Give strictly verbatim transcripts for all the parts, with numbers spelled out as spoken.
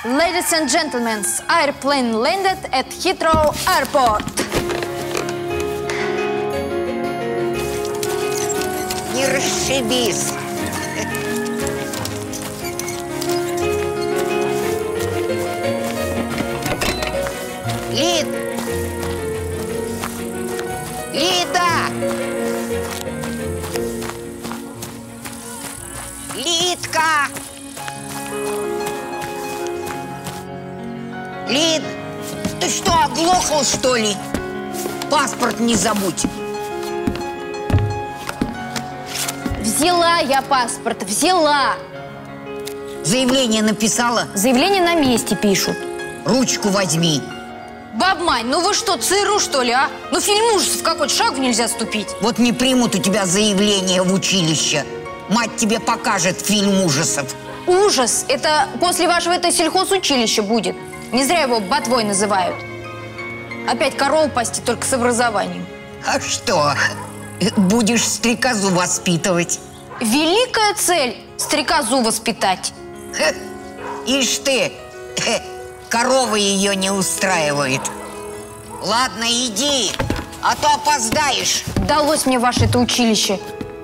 Ladies and gentlemen, airplane landed at Heathrow Airport. Не расшибись. Лид! Лида! Лидка! Лид, ты что, оглохла, что ли? Паспорт не забудь. Взяла я паспорт, взяла. Заявление написала? Заявление на месте пишут. Ручку возьми. Баб Мань, ну вы что, ЦРУ, что ли, а? Ну фильм ужасов какой-то, шагу нельзя ступить. Вот не примут у тебя заявление в училище. Мать тебе покажет фильм ужасов. Ужас? Это после вашего это сельхозучилища будет. Не зря его ботвой называют. Опять корову пасти, только с образованием. А что, будешь стрекозу воспитывать? Великая цель – стрекозу воспитать. Ха, ишь ты, ха, корова ее не устраивает. Ладно, иди, а то опоздаешь. Далось мне ваше это училище.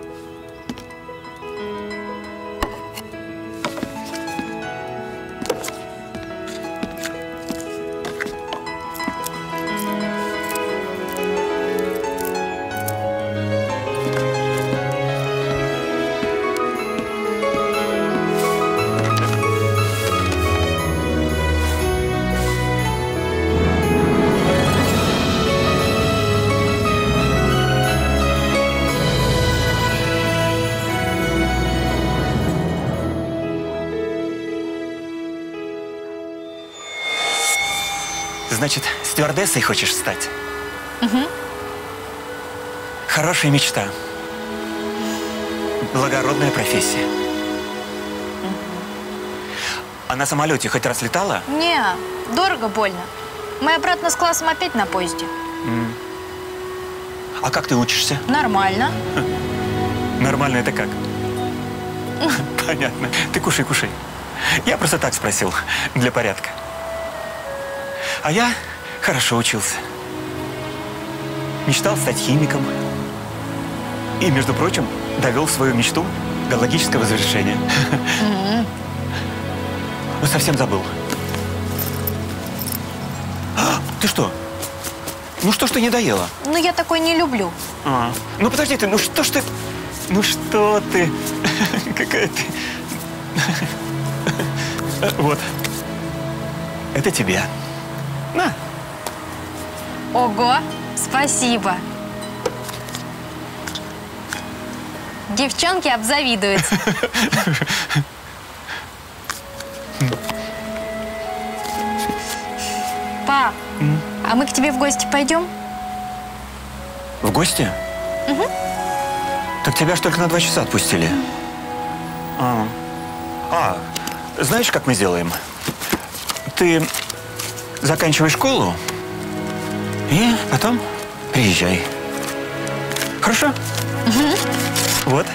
Значит, стюардессой хочешь стать? Угу. Хорошая мечта. Благородная профессия. Угу. А на самолете хоть раз летала? Не, дорого больно. Мы обратно с классом опять на поезде. Mm. А как ты учишься? Нормально. Нормально это как? Понятно. Ты кушай, кушай. Я просто так спросил, для порядка. А я хорошо учился. Мечтал стать химиком. И, между прочим, довел свою мечту до логического завершения. Mm-hmm. Ну, совсем забыл. А, ты что? Ну, что ж ты не доела? Ну, я такой не люблю. А, ну, подожди ты, ну что ж ты... Ну, что ты... Какая ты... Вот. Это тебе. На. Ого, спасибо. Девчонки обзавидуются. Пап, М? а мы к тебе в гости пойдем? В гости? Угу. Так тебя ж только на два часа отпустили. А, а, знаешь, как мы сделаем? Ты заканчивай школу и потом приезжай. Хорошо? Угу. Вот.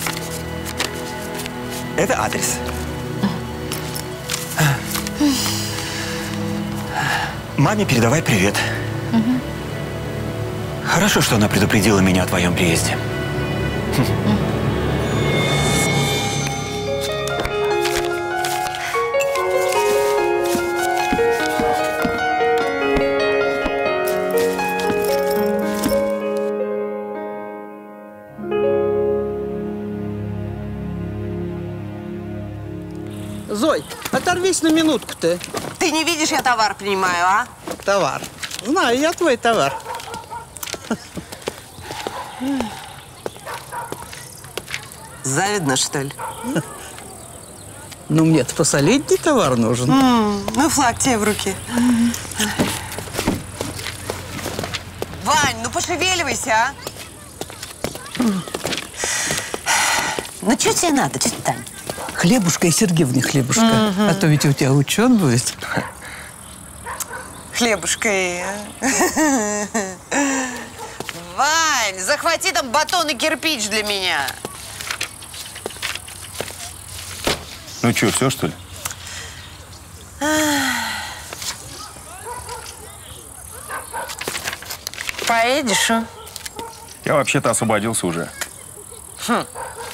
Это адрес. Маме передавай привет. Угу. Хорошо, что она предупредила меня о твоем приезде. Зой, оторвись на минутку-то. Ты не видишь, я товар принимаю, а? Товар. Знаю, я твой товар. Завидно, что ли? Ну, мне-то посолидней товар нужен. М-м, ну, флаг тебе в руки. Вань, ну пошевеливайся, а? Ну, что тебе надо, тетя Тань? Хлебушка и Сергеевне хлебушка. Угу. А то ведь у тебя учен будет. Хлебушка и... Вань, захвати там батон и кирпич для меня. Ну что, все, что ли? Поедешь, а? Я вообще-то освободился уже. Хм.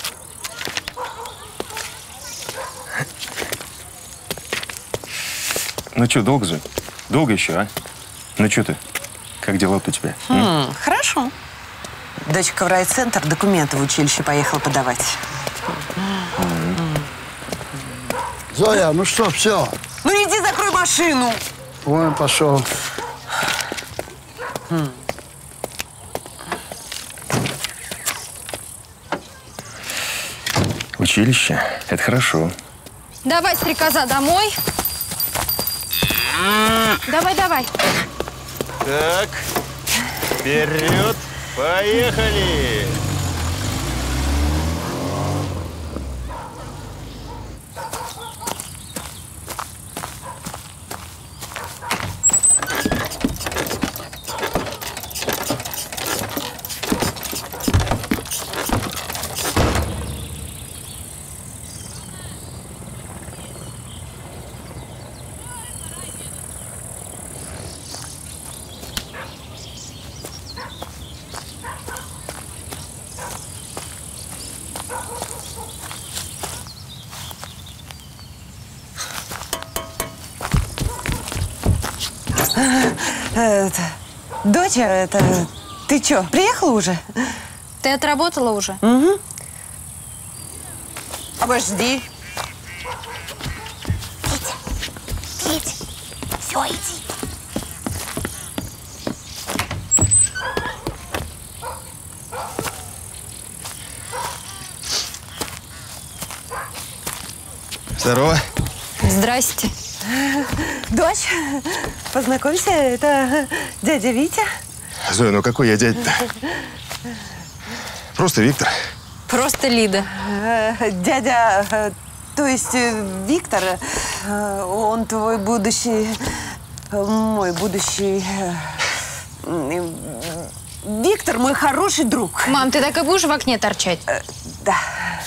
Ну что, долго же? Долго еще, а? Ну что ты? Как дела-то у тебя? Хм, хорошо. Дочка в райцентр документы в училище поехала подавать. Зоя, ну что, все. Ну иди закрой машину. Вон пошел. Хм. Училище? Это хорошо. Давай, стрекоза, домой. Давай, давай. Так, вперед, поехали! Это, доча, это, ты чё, приехала уже? Ты отработала уже? Угу. Обожди. Петя, все, иди. Здорово. Здрасте. Дочь, познакомься, это дядя Витя. Зоя, ну какой я дядя-то? Просто Виктор. Просто Лида. Э, Дядя, э, то есть э, Виктор, э, он твой будущий, э, мой будущий... э, э, Виктор мой хороший друг. Мам, ты так и будешь в окне торчать? Э, Да.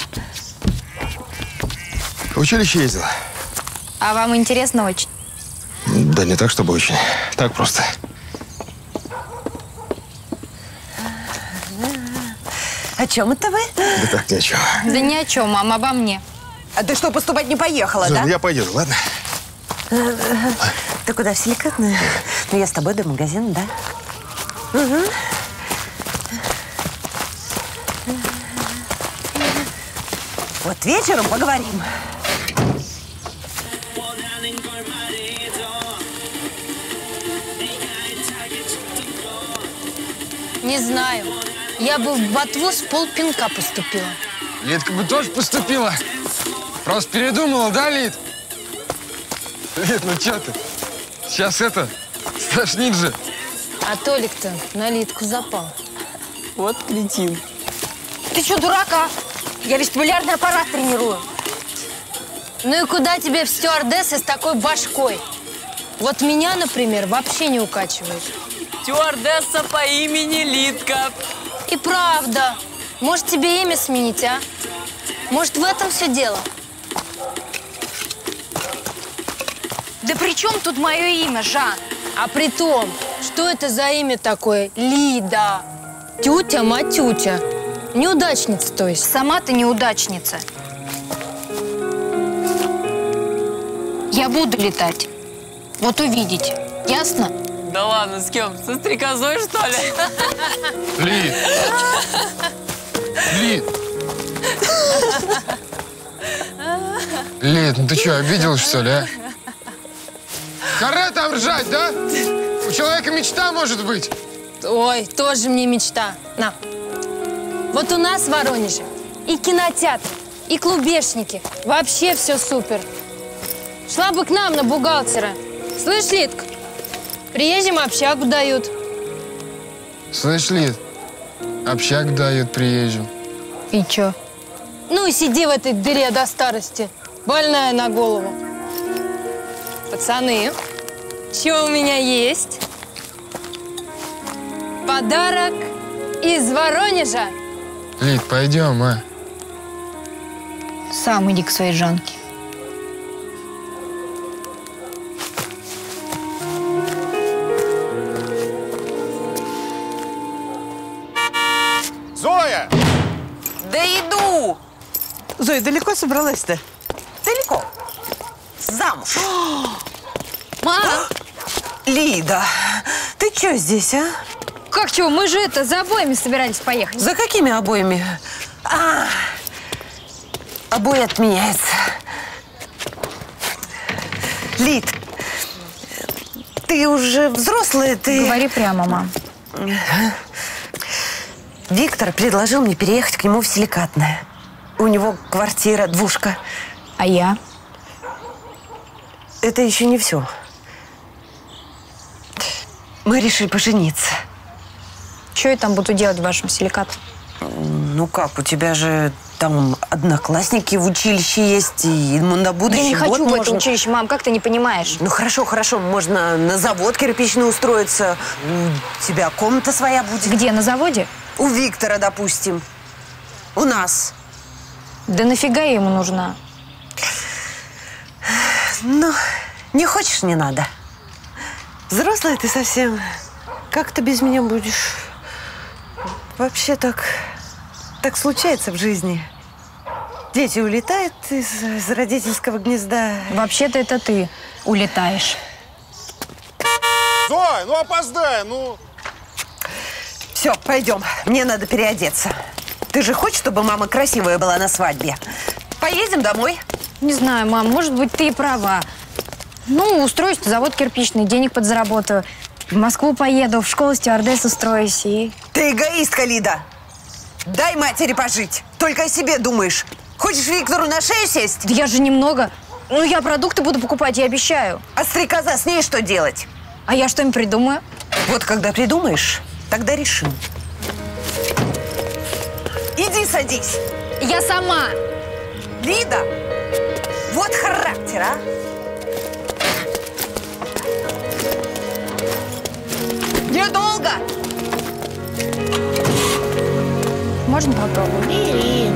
В училище ездил. А вам интересно очень? Да не так, чтобы очень. Так просто. О чем это вы? Да так, ни о чем. Да ни о чем, мам, обо мне. А ты что, поступать не поехала, Зоя, да? ну я пойду, ладно? Ты куда, в силикатную? Ну, я с тобой до магазина, да? Угу. Вот вечером поговорим. Не знаю. Я бы в ботву с полпинка поступила. Лидка бы тоже поступила. Просто передумала, да, Лид? Лид, ну что ты? Сейчас это, стошнит же. А Толик-то на Лидку запал. Вот кретин. Ты что, дурака? Я вестибулярный аппарат тренирую. Ну и куда тебе в стюардессы с такой башкой? Вот меня, например, вообще не укачивает. Стюардесса по имени Лидка. И правда. Может, тебе имя сменить, а? Может, в этом все дело? Да при чем тут мое имя, Жан? А при том, что это за имя такое? Лида. Тютя-матютя. Неудачница, то есть. Сама ты неудачница. Я буду летать. Вот увидите. Ясно? Да ладно, с кем? Со стрекозой, что ли? Лид. Лид. Лид, ну ты что, обиделась, что ли, а? Харе там ржать, да? У человека мечта может быть. Ой, тоже мне мечта. На. Вот у нас в Воронеже и кинотеатр, и клубешники. Вообще все супер. Шла бы к нам на бухгалтера. Слышь, Лидка, приезжим, общагу дают. Слышь, Лид, общак дают приезжим. И чё? Ну и сиди в этой дыре до старости, больная на голову. Пацаны, что у меня есть? Подарок из Воронежа. Лид, пойдем, а? Сам иди к своей Жанке. Да иду! Зоя, далеко собралась-то? Далеко. Замуж. Мам! Лида, ты что здесь, а? Как чего? Мы же это, за обоями собирались поехать. За какими обоями? А, обои отменяются. Лид, ты уже взрослая, ты… Говори прямо, мам. Виктор предложил мне переехать к нему в Силикатное. У него квартира, двушка. А я? Это еще не все. Мы решили пожениться. Что я там буду делать в вашем силикате? Ну как, у тебя же там одноклассники в училище есть, и на будущий Я не хочу год в это можно… училище, мам, как ты не понимаешь? Ну хорошо, хорошо, можно на завод кирпичный устроиться. У тебя комната своя будет. Где, на заводе? У Виктора, допустим. У нас. Да нафига я ему нужна? Ну, не хочешь, не надо. Взрослая ты совсем. Как ты без меня будешь? Вообще так, так случается в жизни. Дети улетают из, из родительского гнезда. Вообще-то это ты улетаешь. Зой, ну опоздай, ну. Все, пойдем. Мне надо переодеться. Ты же хочешь, чтобы мама красивая была на свадьбе? Поедем домой? Не знаю, мам, может быть, ты и права. Ну, устроюсь на завод кирпичный, денег подзаработаю. В Москву поеду, в школу стюардесс устроюсь и… Ты эгоистка, Лида. Дай матери пожить. Только о себе думаешь. Хочешь Виктору на шею сесть? Да я же немного. Ну, я продукты буду покупать, я обещаю. А стрекоза с ней что делать? А я что-нибудь придумаю? Вот когда придумаешь, тогда решим. Иди садись. Я сама. Лида, вот характер, а. Недолго. Можно попробовать? Бери.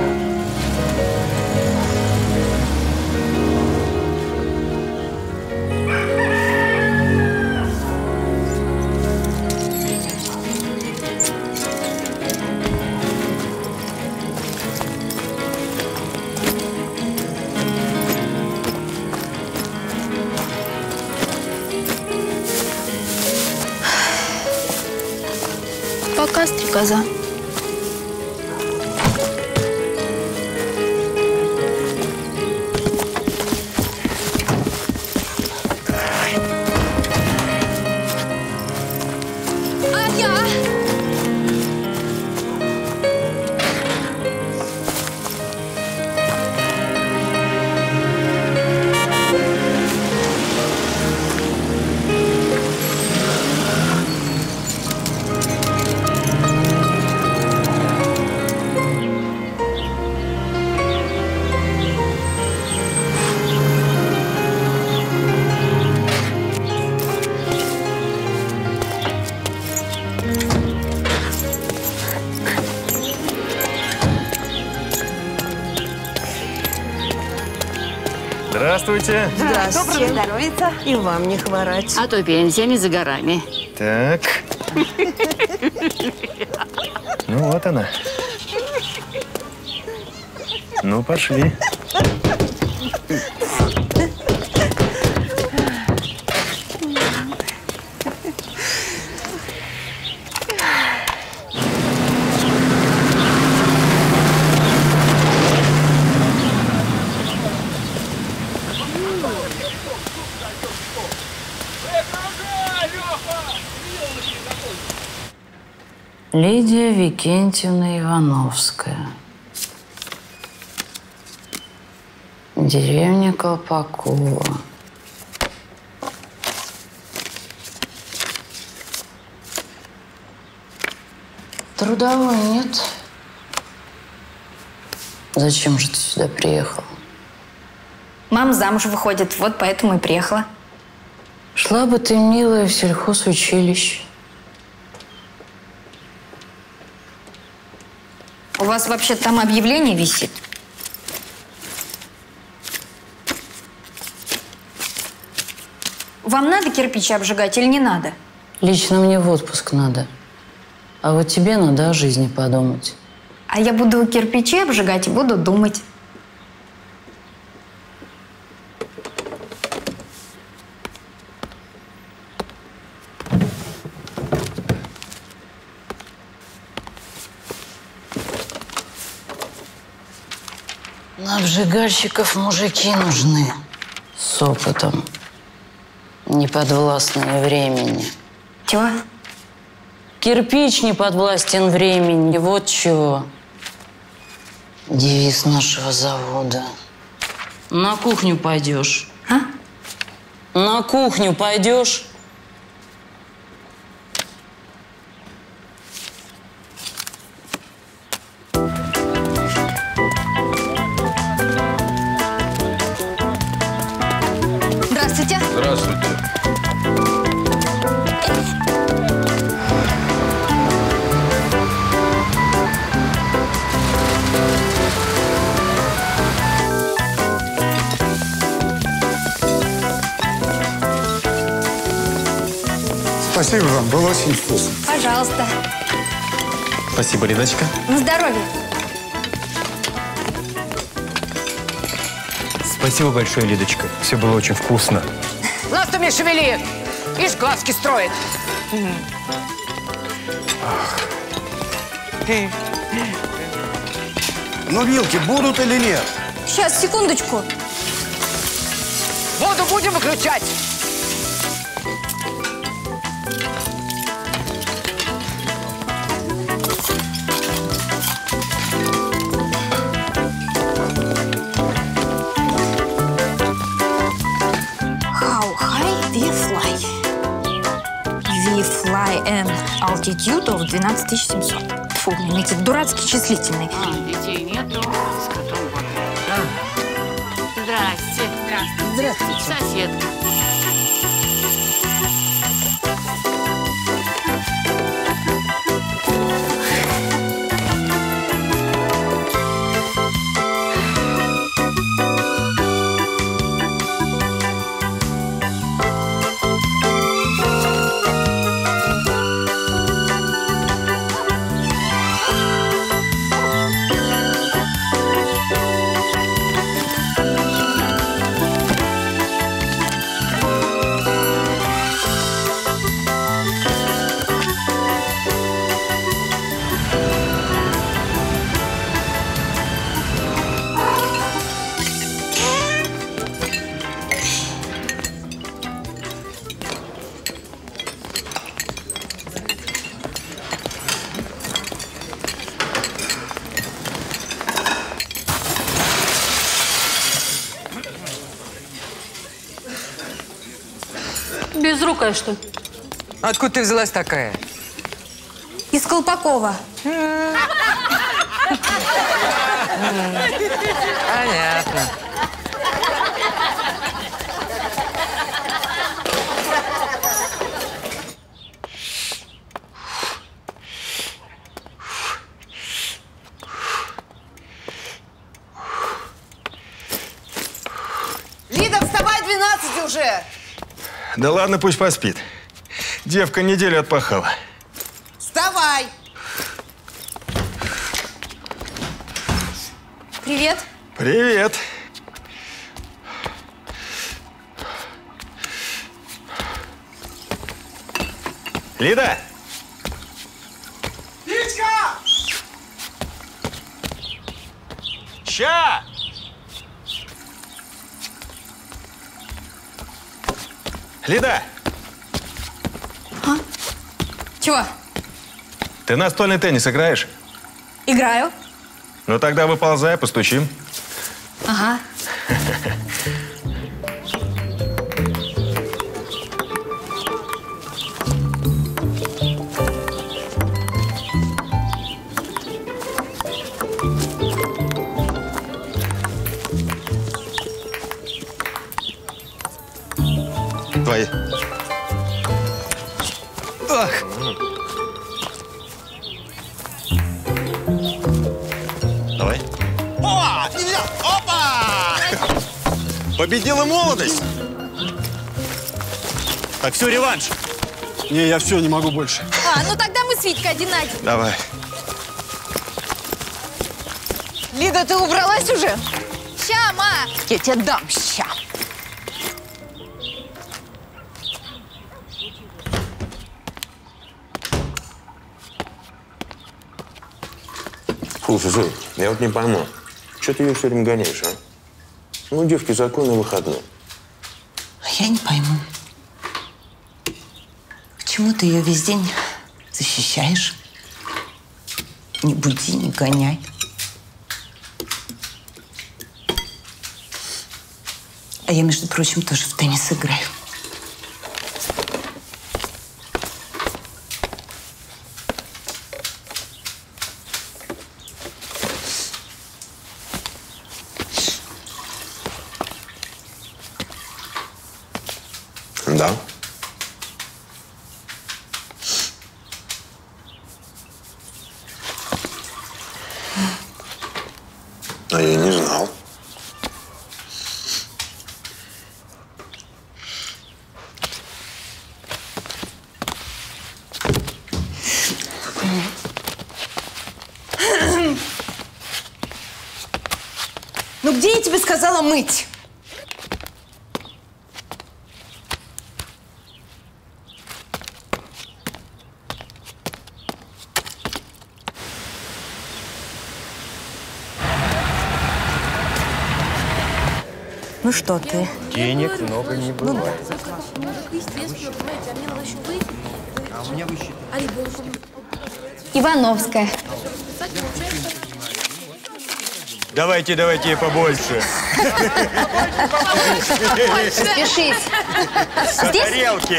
Пока, стрекоза. А я? Здравствуйте. Здравствуйте. Доброго здоровья. И вам не хворать. А то пенсия не за горами. Так. Ну вот она. Ну, пошли. Лидия Викентьевна Ивановская. Деревня Колпакова. Трудовой нет. Зачем же ты сюда приехала? Мама замуж выходит, вот поэтому и приехала. Шла бы ты, милая, в сельхозучилище. У вас вообще там объявление висит? Вам надо кирпичи обжигать или не надо? Лично мне в отпуск надо. А вот тебе надо о жизни подумать. А я буду кирпичи обжигать и буду думать. На обжигальщиков мужики нужны. С опытом. Не подвластные времени. Чего? Кирпич не подвластен времени. Вот чего. Девиз нашего завода. На кухню пойдешь. А? На кухню пойдешь. Здравствуйте. Здравствуйте. Спасибо вам, было очень вкусно. Пожалуйста. Спасибо, Лидочка. На здоровье. Спасибо большое, Лидочка. Все было очень вкусно. Нос-то шевели! Ишь, глазки строит. Ну, вилки будут или нет? Сейчас, секундочку. Воду будем выключать? How high we fly? We fly an altitude of двенадцать тысяч семьсот. Фу, блин, эти дурацкие числительные. А, детей нету, с котом гуляю. Здрасте. Здравствуйте. Здравствуйте. Соседка. Безрукая, что ли? Откуда ты взялась такая? Из Колпакова. Понятно. Лида, вставай, двенадцать уже! Да ладно, пусть поспит. Девка неделю отпахала. Вставай! Привет. Привет. Лида! Лидочка! Ща! Лида! А? Чего? Ты настольный теннис играешь? Играю. Ну тогда выползай, постучим. Ага. Твои. Ах! Давай. О! Нельзя! Опа! Победила молодость! Так, все, реванш. Не, я все, не могу больше. А, ну тогда мы с Витькой один на один. Давай. Лида, ты убралась уже? Ща, ма! Я тебе дам ща. Слушай, Зоя, я вот не пойму, что ты ее все время гоняешь, а? Ну, девки, законный выходной. Я не пойму. Почему ты ее весь день защищаешь? Не буди, не гоняй. А я, между прочим, тоже в теннис играю. Да. А я не знал. Ну где я тебе сказала мыть? Ну что ты? Денег много не бывает. Ивановская. Давайте, давайте побольше. Спешись. С тарелки.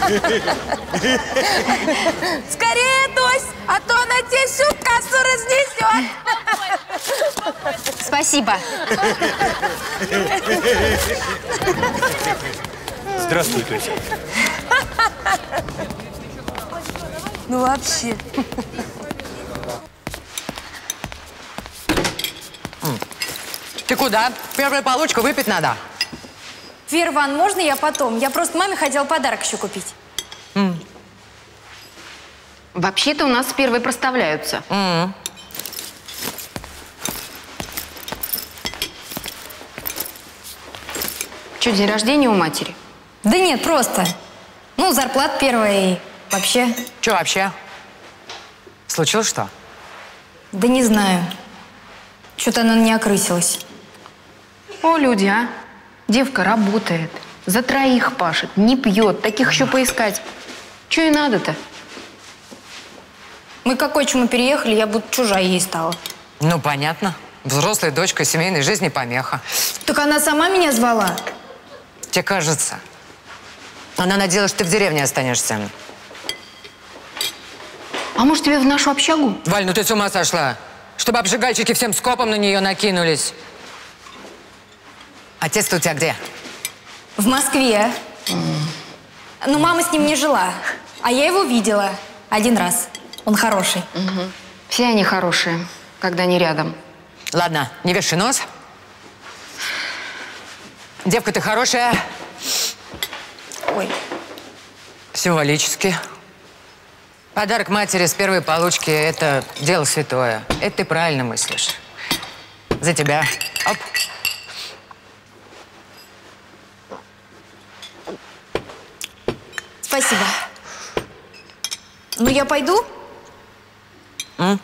Скорее, Тось, а то она тебе всю кассу разнесет. Спасибо. Здравствуй, Тося. Ну вообще. Ты куда? Первую получку выпить надо. Вера Ивановна, можно я потом? Я просто маме хотела подарок еще купить. Mm. Вообще-то у нас первые проставляются. Mm. Что, день рождения у матери? Да нет, просто. Ну, зарплата первая и вообще. Че вообще? Случилось что? Да не знаю. Что-то она не окрысилась. О, люди, а? Девка работает, за троих пашет, не пьет, таких еще поискать. Че и надо-то? Мы к отчиму переехали, я будто чужая ей стала. Ну, понятно. Взрослая дочка, семейной жизни помеха. Так она сама меня звала. Тебе кажется. Она надеялась, что ты в деревне останешься. А может, тебе в нашу общагу? Валь, ну ты с ума сошла. Чтобы обжигальщики всем скопом на нее накинулись. Отец-то у тебя где? В Москве. Mm. Ну, мама с ним не жила. А я его видела один раз. Он хороший. Угу. Все они хорошие, когда они рядом. Ладно, не вешай нос. Девка, ты хорошая. Ой. Символически. Подарок матери с первой получки – это дело святое. Это ты правильно мыслишь. За тебя. Оп. Спасибо. Ну, я пойду? М?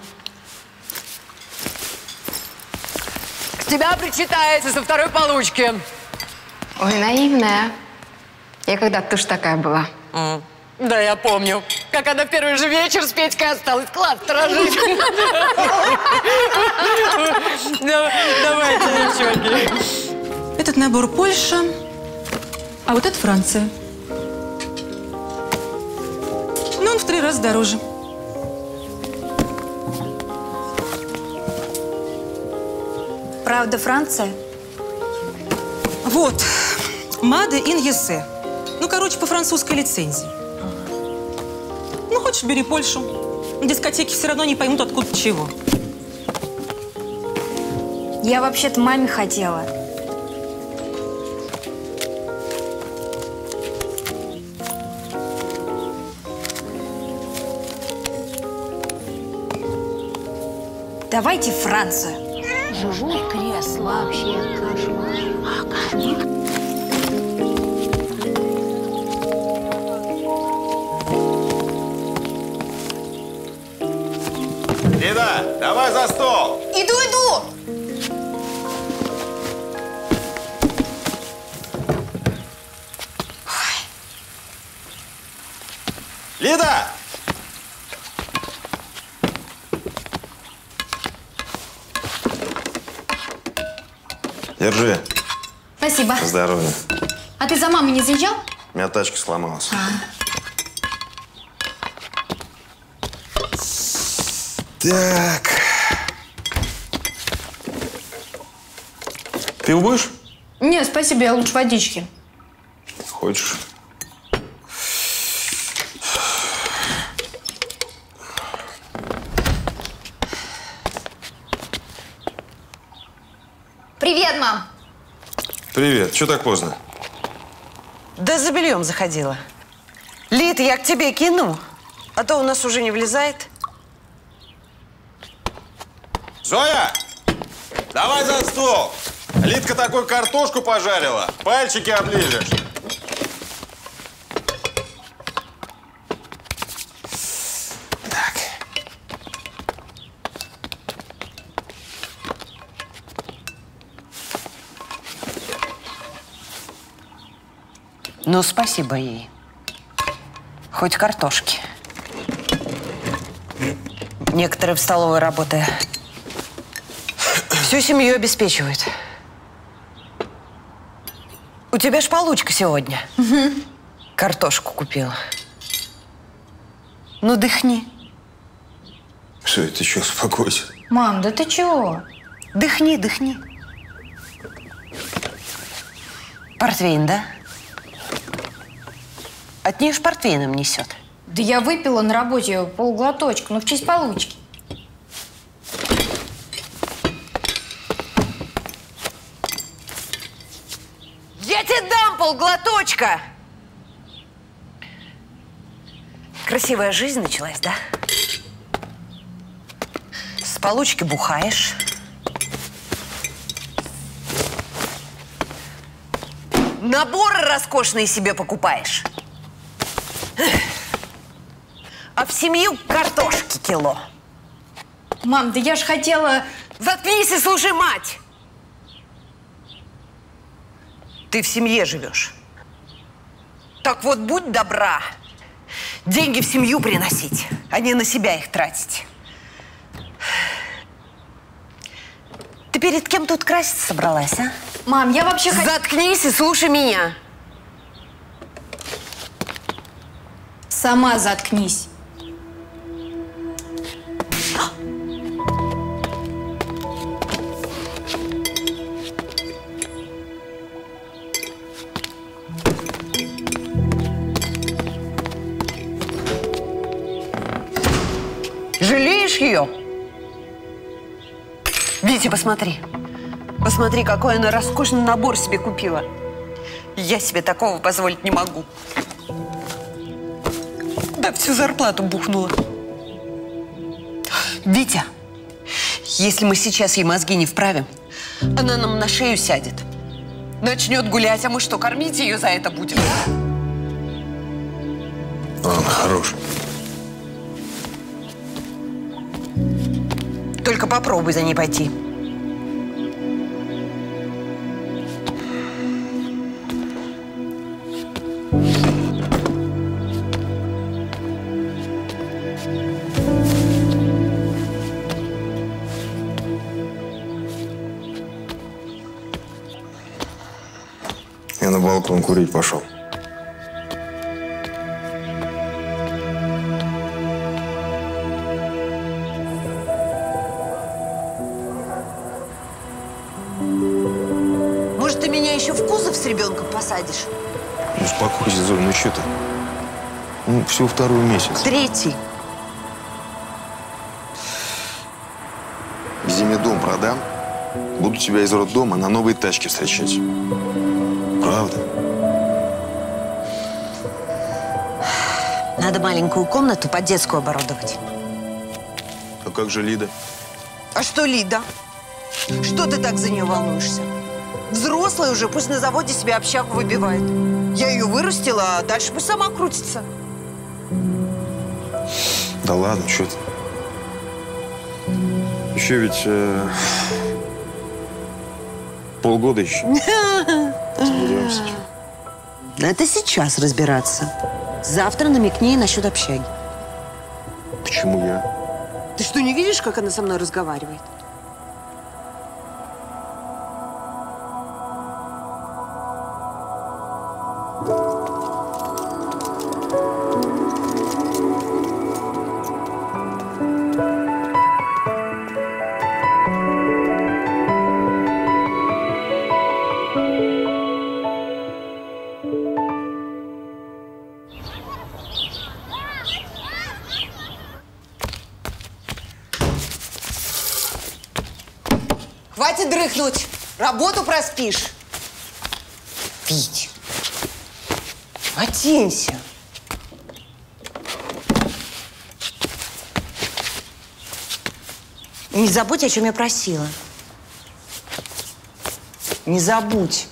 С тебя причитается со второй получки. Ой, наивная. Я когда-то тоже такая была. М. Да, я помню. Как она в первый же вечер с Петькой осталась. Класс, сторожить. Давайте, девчонки. Этот набор Польша, а вот это Франция. Но он в три раза дороже. Правда, Франция? Вот. Made in U S A. Ну, короче, по французской лицензии. Ну, хочешь, бери Польшу. Дискотеки все равно не поймут, откуда чего. Я вообще-то маме хотела. Давайте Францию. живут кресла. Вообще кошмар. Кошмар. Лида, давай за стол! Иду, иду! Лида! Держи. Спасибо. Здоровья. А ты за мамой не заезжал? У меня тачка сломалась. А. Так. Ты будешь? Нет, спасибо, я лучше водички. Хочешь? Привет, мам. Привет. Чего так поздно? Да за бельем заходила. Лид, я к тебе кину, а то у нас уже не влезает. Зоя! Давай за стол! Лидка такую картошку пожарила. Пальчики оближешь. Так. Ну, спасибо ей. Хоть картошки. Некоторые в столовой работая. Всю семью обеспечивают. У тебя ж получка сегодня. Угу. Картошку купила. Ну, дыхни. Что, ты что, успокойся. Мам, да ты чего? Дыхни, дыхни. Портвейн, да? От нее ж портвейном несет. Да я выпила на работе полглоточка, ну в честь получки. Я тебе дам полглоточка! Красивая жизнь началась, да? С получки бухаешь. Наборы роскошные себе покупаешь. А в семью картошки кило. Мам, да я ж хотела… Заткнись и слушай мать! Ты в семье живешь. Так вот, будь добра, деньги в семью приносить, а не на себя их тратить. Ты перед кем тут краситься собралась, а? Мам, я вообще хотела… Заткнись и слушай меня. Сама заткнись. Жалеешь ее? Витя, посмотри. Посмотри, какой она роскошный набор себе купила. Я себе такого позволить не могу. Да всю зарплату бухнула. Витя, если мы сейчас ей мозги не вправим, она нам на шею сядет. Начнет гулять, а мы что, кормить ее за это будем? Ладно, хорош. Только попробуй за ней пойти. Я на балкон курить пошел. Может, ты меня еще в кузов с ребенком посадишь? Ну, успокойся, Зоя, ну что ты? Ну, всего второй месяц. Третий. К зиме дом продам. Буду тебя из роддома на новые тачки встречать. Правда? Надо маленькую комнату под детскую оборудовать. А как же Лида? А что Лида? Что ты так за нее волнуешься? Взрослая уже, пусть на заводе себе общагу выбивает. Я ее вырастила, а дальше пусть сама крутится. Да ладно, что ты? Еще ведь э, полгода еще. Разберемся. Это сейчас разбираться. Завтра намекни ей насчет общаги. Почему я? Ты что, не видишь, как она со мной разговаривает? Хватит дрыхнуть. Работу проспишь. Вить, оденься. Не забудь, о чем я просила. Не забудь.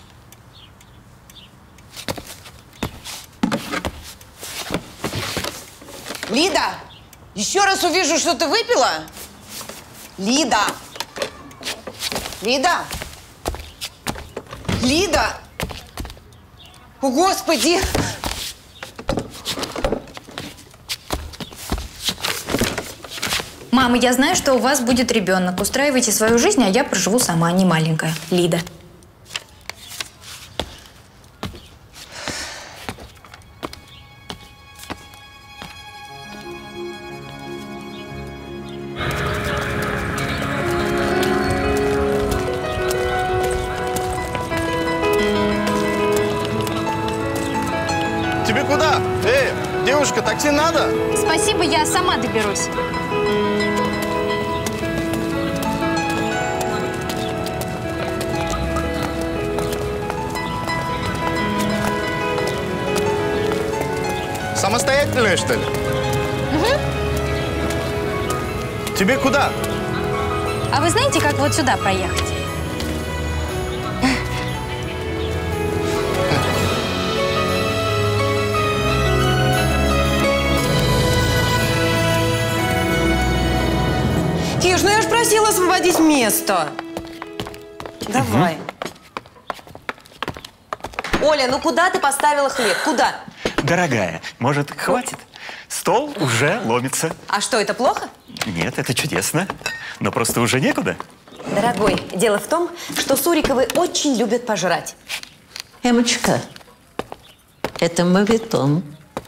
Лида, еще раз увижу, что ты выпила. Лида. Лида! Лида! О, Господи! Мама, я знаю, что у вас будет ребенок. Устраивайте свою жизнь, а я проживу сама, не маленькая. Лида. Тебе куда? Эй, девушка, такси надо? Спасибо, я сама доберусь. Самостоятельная, что ли? Угу. Тебе куда? А вы знаете, как вот сюда проехать? Киш, ну я ж просила освободить место. Давай. Угу. Оля, ну куда ты поставила хлеб? Куда? Дорогая, может, хватит? Стол уже ломится. А что, это плохо? Нет, это чудесно. Но просто уже некуда. Дорогой, дело в том, что Суриковы очень любят пожрать. Эмочка, это моветон.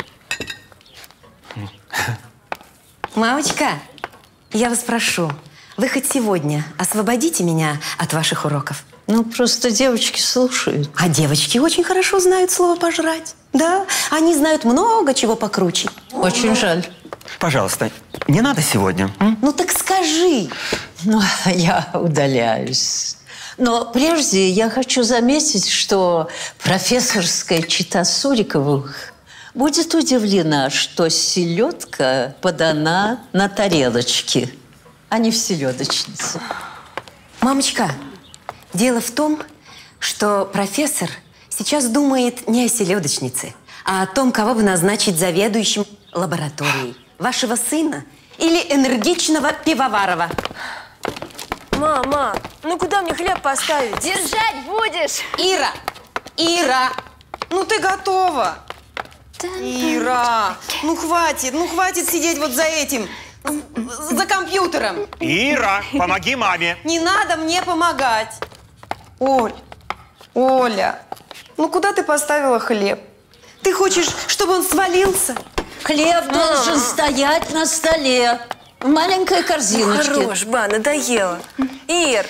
Мамочка, я вас прошу, вы хоть сегодня освободите меня от ваших уроков? Ну, просто девочки слушают. А девочки очень хорошо знают слово «пожрать». Да, они знают много чего покруче. Очень жаль. Пожалуйста, не надо сегодня. М? Ну так скажи. Ну, я удаляюсь. Но прежде я хочу заметить, что профессорская чета Суриковых будет удивлена, что селедка подана на тарелочке, а не в селедочнице. Мамочка, дело в том, что профессор сейчас думает не о селедочнице, а о том, кого бы назначить заведующим лабораторией. Вашего сына или энергичного Пивоварова. Мама, ну куда мне хлеб поставить? Держать будешь? Ира! Ира! Ну ты готова? Ира! Ну хватит, ну хватит сидеть вот за этим, за компьютером. Ира, помоги маме. Не надо мне помогать. Оль, Оля, ну куда ты поставила хлеб? Ты хочешь, чтобы он свалился? Хлеб должен стоять на столе. В маленькой корзиночке. Ну, хорош, ба, надоело. Ир!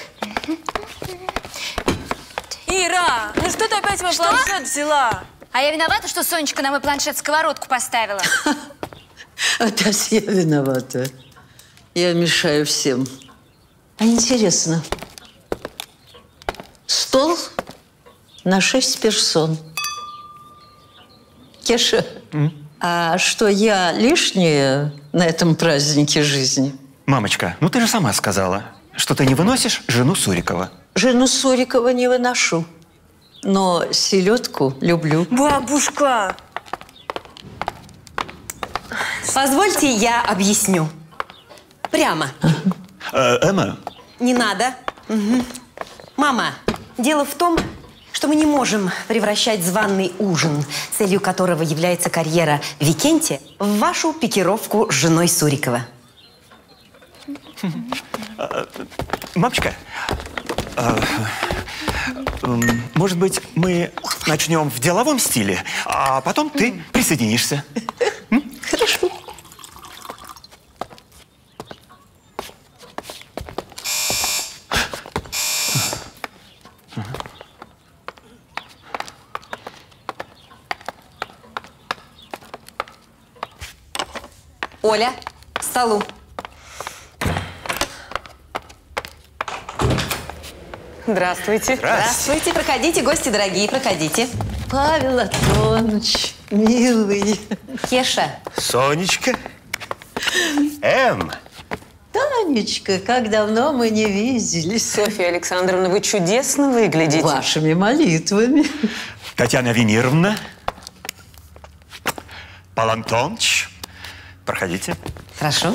Ира, ну что ты опять мой Что? планшет взяла? А я виновата, что Сонечка на мой планшет сковородку поставила? Опять я виновата. Я мешаю всем. А интересно, стол на шесть персон. Кеша, М? а что я лишняя на этом празднике жизни? Мамочка, ну ты же сама сказала. что ты не выносишь жену Сурикова. Жену Сурикова не выношу, но селедку люблю. Бабушка! Позвольте, я объясню. Прямо. Э, Эмма? Не надо. Угу. Мама, дело в том, что мы не можем превращать званый ужин, целью которого является карьера Викентия, в вашу пикировку с женой Сурикова. Мамочка, может быть, мы начнем в деловом стиле, а потом ты присоединишься. Хорошо. Оля, к столу. Здравствуйте. Здравствуйте. Проходите, гости дорогие, проходите. Павел Антонович, милый. Кеша. Сонечка. Эм. Танечка, как давно мы не виделись. Софья Александровна, вы чудесно выглядите. Вашими молитвами. Татьяна Венеровна. Павел Антонович. Проходите. Хорошо.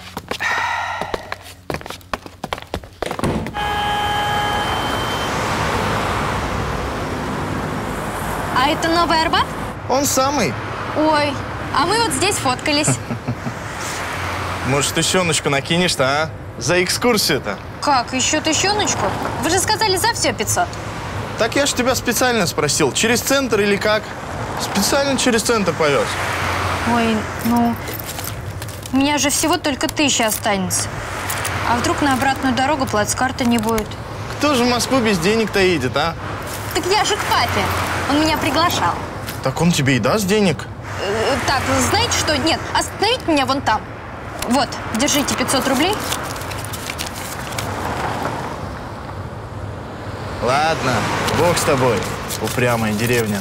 А это Новый Арбат? Он самый. Ой, а мы вот здесь фоткались. Может, тыщеночку накинешь-то, а? За экскурсию-то. Как, еще тыщеночку? Вы же сказали за все пятьсот. Так я ж тебя специально спросил, через центр или как? Специально через центр повез. Ой, ну, у меня же всего только тысяча останется. А вдруг на обратную дорогу плацкарта не будет? Кто же в Москву без денег-то едет, а? Так я же к папе. Он меня приглашал. Так он тебе и даст денег? Э, так, знаете что? Нет, остановите меня вон там. Вот, держите пятьсот рублей. Ладно, бог с тобой, упрямая деревня.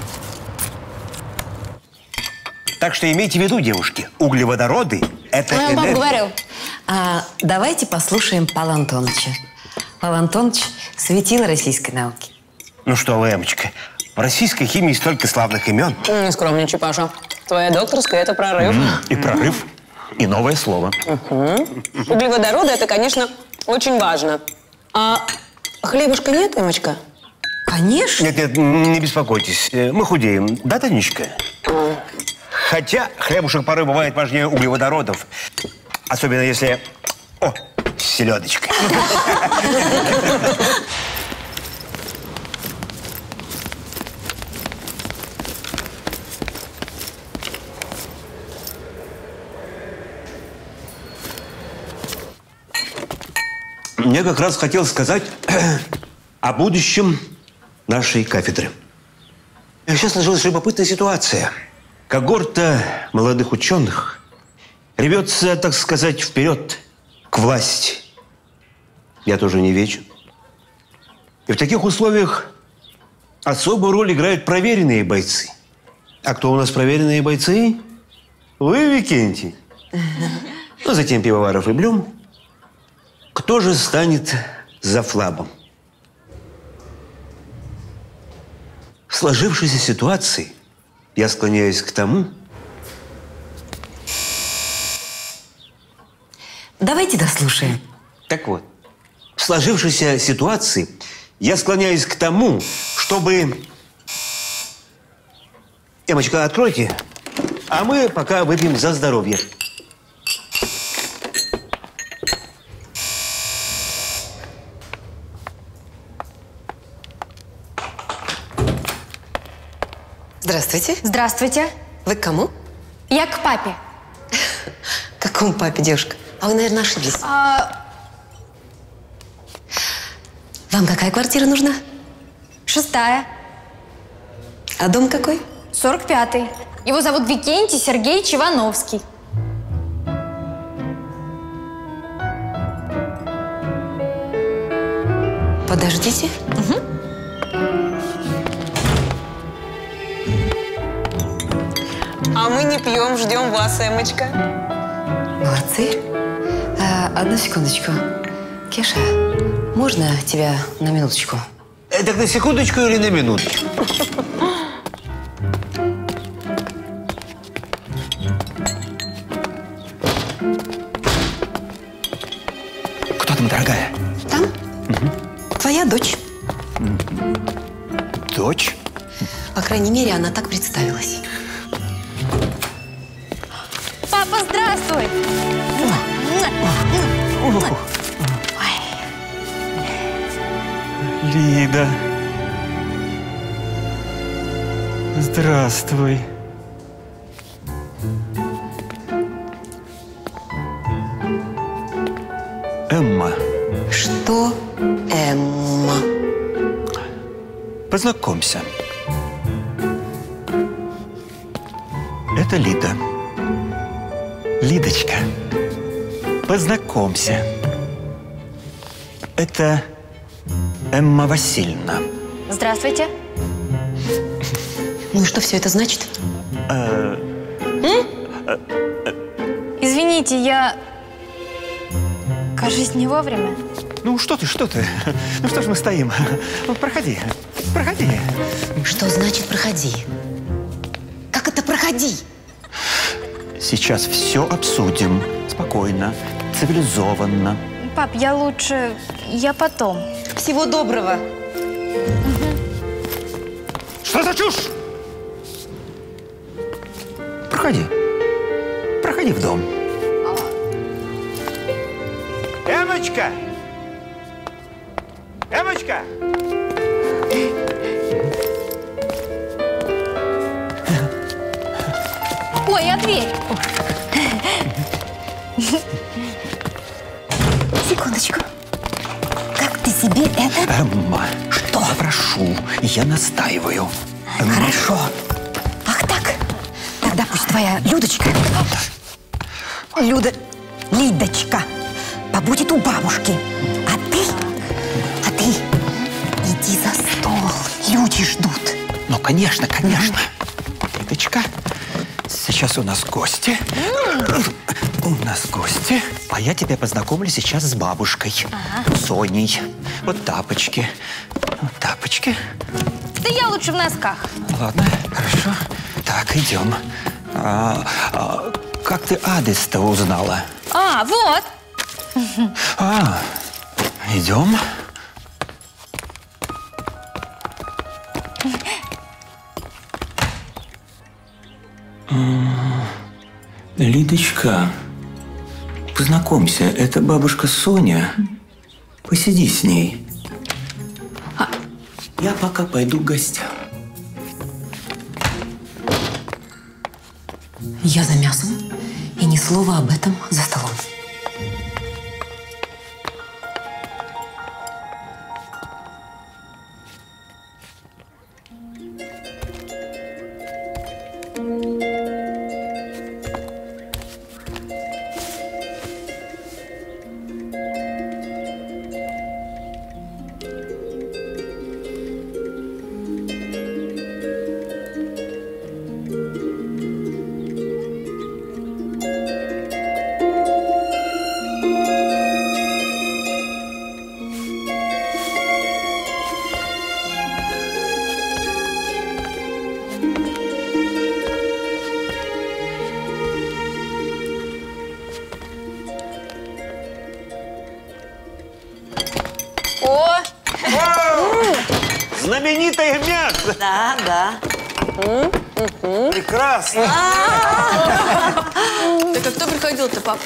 Так что имейте в виду, девушки, углеводороды – это Ну, я вам энергия. говорю. А, давайте послушаем Павла Антоновича. Павел Антонович – светило российской науки. Ну что вы, Эмочка, в российской химии столько славных имен. Не скромничай, Паша. Твоя докторская – это прорыв. И прорыв, и новое слово. Угу. Углеводороды – это, конечно, очень важно. А хлебушка нет, Эмочка? Конечно. Нет, нет, не беспокойтесь. э, Мы худеем. Да, Танечка? Хотя хлебушек порой бывает важнее углеводородов. Особенно если... О, с селедочкой. Мне как раз хотелось сказать о будущем нашей кафедры. Сейчас сложилась любопытная ситуация. Когорта молодых ученых рвется, так сказать, вперед, к власти. Я тоже не вечен. И в таких условиях особую роль играют проверенные бойцы. А кто у нас проверенные бойцы? Вы, Викентий. Ну, затем Пивоваров и Блюм. Кто же станет за флабом? В сложившейся ситуации я склоняюсь к тому… Давайте дослушаем. Так вот, в сложившейся ситуации я склоняюсь к тому, чтобы… Эмочка, откройте, а мы пока выпьем за здоровье. Здравствуйте. Здравствуйте. Вы к кому? Я к папе. К какому папе, девушка? А вы, наверное, ошиблись. А... Вам какая квартира нужна? Шестая. А дом какой? Сорок пятый. Его зовут Викентий Сергеевич Ивановский. Подождите. Угу. А мы не пьем, ждем вас, Эмочка. Молодцы. А, одну секундочку. Кеша, можно тебя на минуточку? Э, так на секундочку или на минуточку? Кто там, дорогая? Там? Твоя дочь. Дочь? По крайней мере, она так представилась. Папа, здравствуй! Лида. Здравствуй. Эмма. Что Эмма? Познакомься. Это Лида. Лидочка, познакомься. Это Эмма Васильевна. Здравствуйте. Ну и что все это значит? Э, Извините, я, кажись, не вовремя. Ну, что ты, что ты? Ну, что ж мы стоим? Ну, проходи, проходи. Что значит проходи? Как это проходи? Сейчас все обсудим. Спокойно, цивилизованно. Пап, я лучше, я потом. Всего доброго. Что за чушь? Проходи. Проходи в дом. Эмочка! Эмочка! Ой, а дверь? Секундочку. Как ты себе это? Эмма, что? Прошу, я настаиваю. Эмма. Хорошо. Ах так? Тогда пусть твоя Людочка, Люда, Лидочка, побудет у бабушки. А ты, а ты иди за стол. Люди ждут. Ну, конечно, конечно. Лидочка, сейчас у нас гости. У нас гости. А я тебя познакомлю сейчас с бабушкой. Ага. Соней. Вот тапочки. Вот тапочки. Да я лучше в носках. Ладно, хорошо. Так, идем. А, а, как ты адрес-то узнала? А, вот. А, идем. Лидочка, познакомься, это бабушка Соня. Посиди с ней. А я пока пойду к гостям. Я за мясом, и ни слова об этом за столом. О! Знаменитое мясо! Да, да. Прекрасно! Так а кто приходил-то, пап?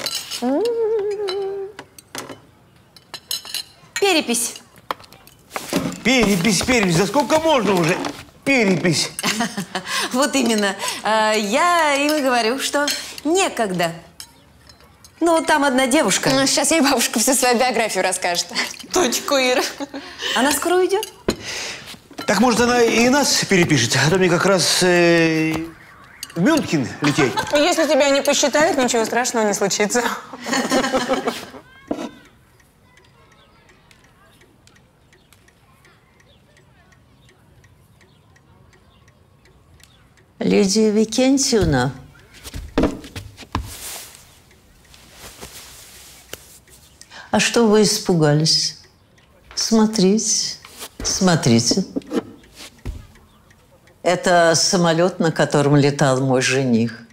Перепись. Перепись, перепись. За сколько можно уже? Перепись. Вот именно. А, Я им и говорю, что некогда. Ну, там одна девушка. Ну, сейчас ей бабушка всю свою биографию расскажет. Точку, Ира. Она скоро уйдет. Так, может, она и нас перепишет? А то мне как раз э, в Мюнхен лететь. Если тебя не посчитают, ничего страшного не случится. Лидия А что вы испугались? Смотрите, смотрите. Это самолет, на котором летал мой жених.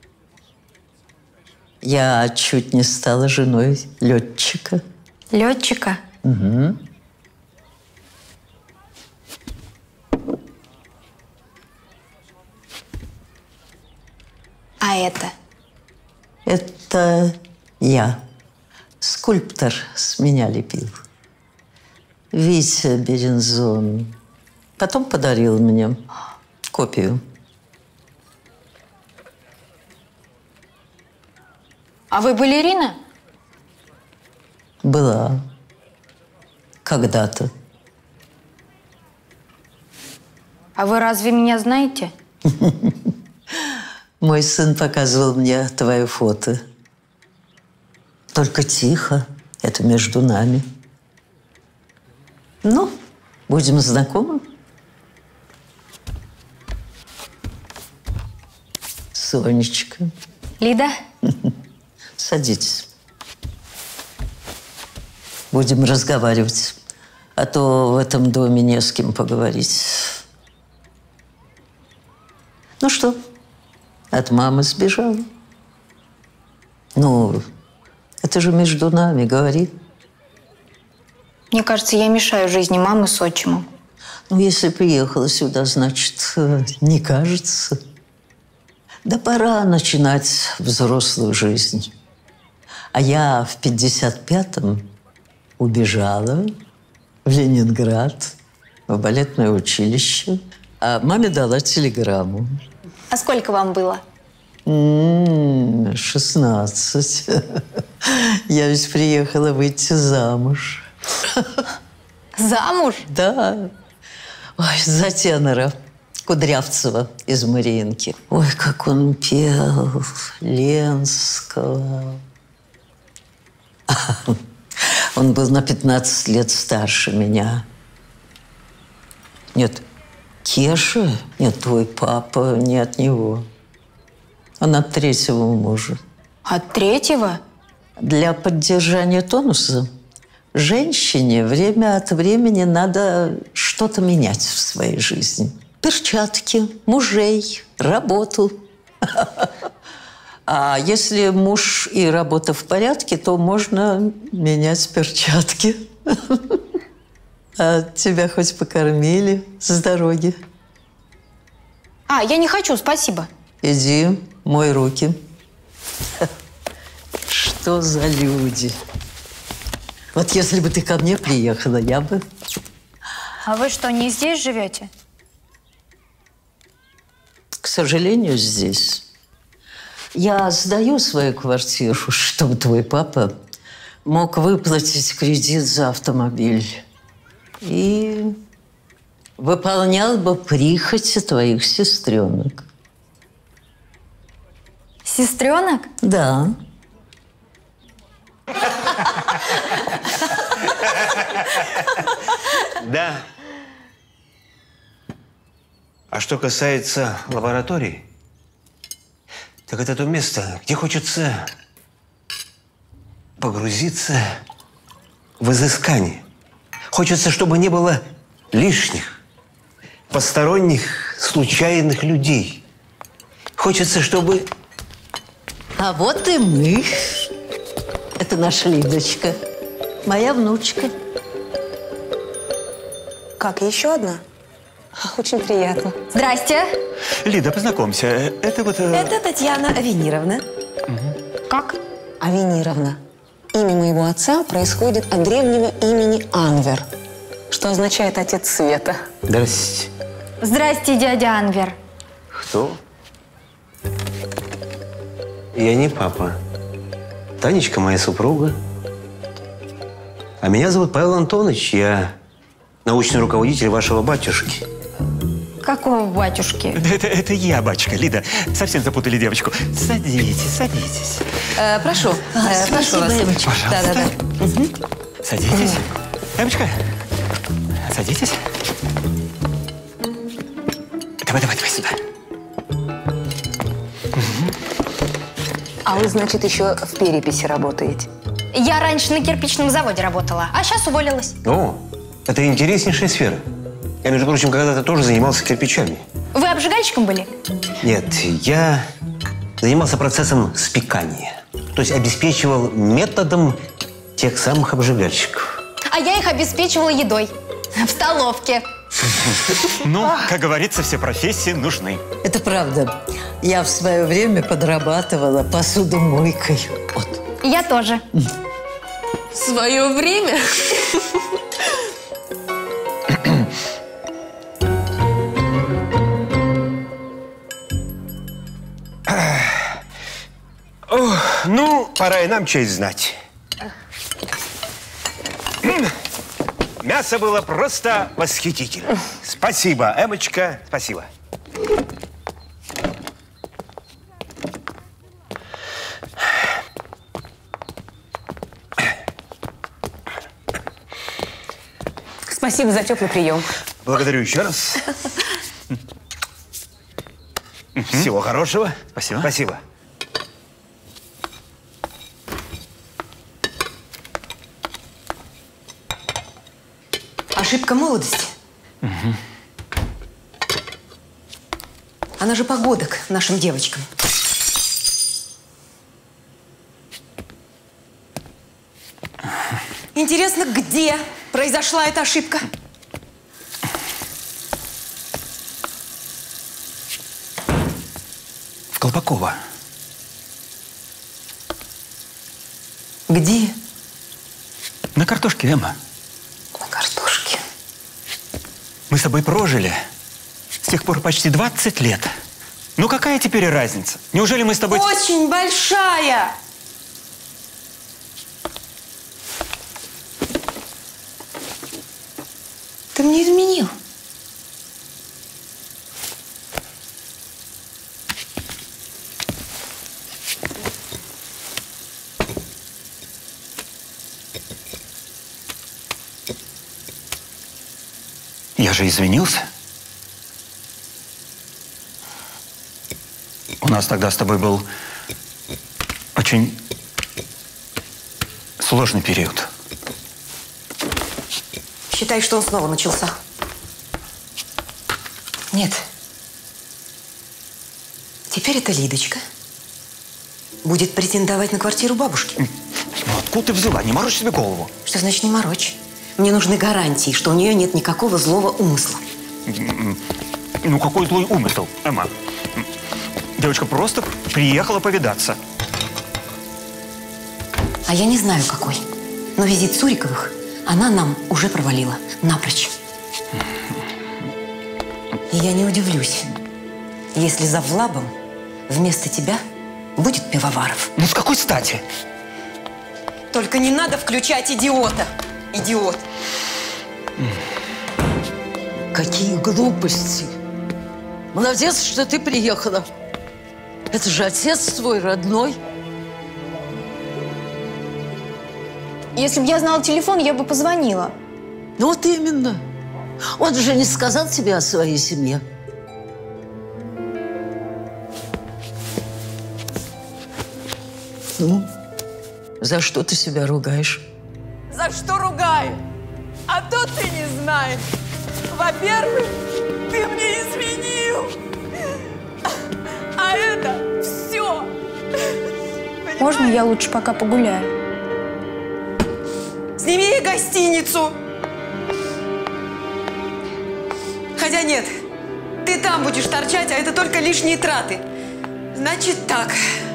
Я чуть не стала женой летчика. Летчика? Угу. А это? Это я. Скульптор с меня лепил. Витя Берензон. Потом подарил мне копию. А вы балерина? Была. Когда-то. А вы разве меня знаете? Мой сын показывал мне твое фото. Только тихо. Это между нами. Ну, будем знакомы. Сонечка. Лида? Садитесь. Будем разговаривать. А то в этом доме не с кем поговорить. Ну что, от мамы сбежала? Ну, это же между нами, говори. Мне кажется, я мешаю жизни мамы с отчимом. Ну, если приехала сюда, значит, не кажется. Да пора начинать взрослую жизнь. А я в пятьдесят пятом убежала в Ленинград, в балетное училище. А маме дала телеграмму. А сколько вам было? М-м, шестнадцать. Я ведь приехала выйти замуж. Замуж? Да. Ой, за тенора Кудрявцева из Мариинки. Ой, как он пел Ленского. Он был на пятнадцать лет старше меня. Нет, Кеша? Нет, твой папа не от него. Он от третьего мужа. От третьего? Для поддержания тонуса женщине время от времени надо что-то менять в своей жизни. Перчатки, мужей, работу. А если муж и работа в порядке, то можно менять перчатки. А тебя хоть покормили с дороги? А, я не хочу, спасибо. Иди, мой руки. Что за люди? Вот если бы ты ко мне приехала, я бы... А вы что, не здесь живете? К сожалению, здесь. Я сдаю свою квартиру, чтобы твой папа мог выплатить кредит за автомобиль. И выполнял бы прихоти твоих сестренок. Сестренок? Да. Да. А что касается лаборатории, так это то место, где хочется погрузиться в изыскание. Хочется, чтобы не было лишних, посторонних, случайных людей. Хочется, чтобы... А вот и мы. Это наша Лидочка, моя внучка. Как, еще одна? Очень приятно. Здрасте. Лида, познакомься. Это вот... э, Это Татьяна Авенировна. Как? Авенировна. Имя моего отца происходит от древнего имени Анвер, что означает «отец света». Здрасте. Здрасте, дядя Анвер. Кто? Я не папа. Танечка моя супруга. А меня зовут Павел Антонович. Я научный руководитель вашего батюшки. Какого батюшки? Это, это я, батюшка. Лида, совсем запутали девочку. Садитесь, садитесь. Э, прошу, э, прошу вас. Пожалуйста. Да-да-да. Угу. Садитесь. Эмочка, садитесь. Давай, давай, давай сюда. А вы, значит, еще в переписи работаете? Я раньше на кирпичном заводе работала, а сейчас уволилась. О, это интереснейшая сфера. Я, между прочим, когда-то тоже занимался кирпичами. Вы обжигальщиком были? Нет, я занимался процессом спекания. То есть обеспечивал методом тех самых обжигальщиков. А я их обеспечивала едой. В столовке. Ну, как говорится, все профессии нужны. Это правда. Я в свое время подрабатывала посудомойкой. Вот. Я тоже. В свое время? Ох, ну, пора и нам честь знать. Мясо было просто восхитительно. Спасибо, Эмочка, спасибо. Спасибо за теплый прием. Благодарю еще раз. Всего хорошего. Спасибо. Спасибо. Ошибка молодости. Угу. Она же погодок нашим девочкам. Интересно, где произошла эта ошибка? В Колпаково. Где? На картошке, Эмма. На картошке. Мы с тобой прожили с тех пор почти двадцать лет. Ну какая теперь разница? Неужели мы с тобой… Очень большая! Ты мне изменил. Я же извинился. У нас тогда с тобой был очень сложный период. Считай, что он снова начался. Нет. Теперь эта Лидочка будет претендовать на квартиру бабушки. Ну, откуда ты взяла? Не морочь себе голову. Что значит не морочь? Мне нужны гарантии, что у нее нет никакого злого умысла. Ну, какой злой умысел, Эмма? Девочка просто приехала повидаться. А я не знаю, какой. Но визит Суриковых она нам уже провалила напрочь. И я не удивлюсь, если за Влабом вместо тебя будет Пивоваров. Ну, с какой стати? Только не надо включать идиота. Идиот. Какие глупости. Молодец, что ты приехала. Это же отец твой родной. Если бы я знала телефон, я бы позвонила. Ну вот именно. Он же не сказал тебе о своей семье. Ну, за что ты себя ругаешь? За что ругаю? А то ты не знаешь. Во-первых, ты мне изменил. А это все. Можно я лучше пока погуляю? Сними ей гостиницу. Хотя нет, ты там будешь торчать, а это только лишние траты. Значит так.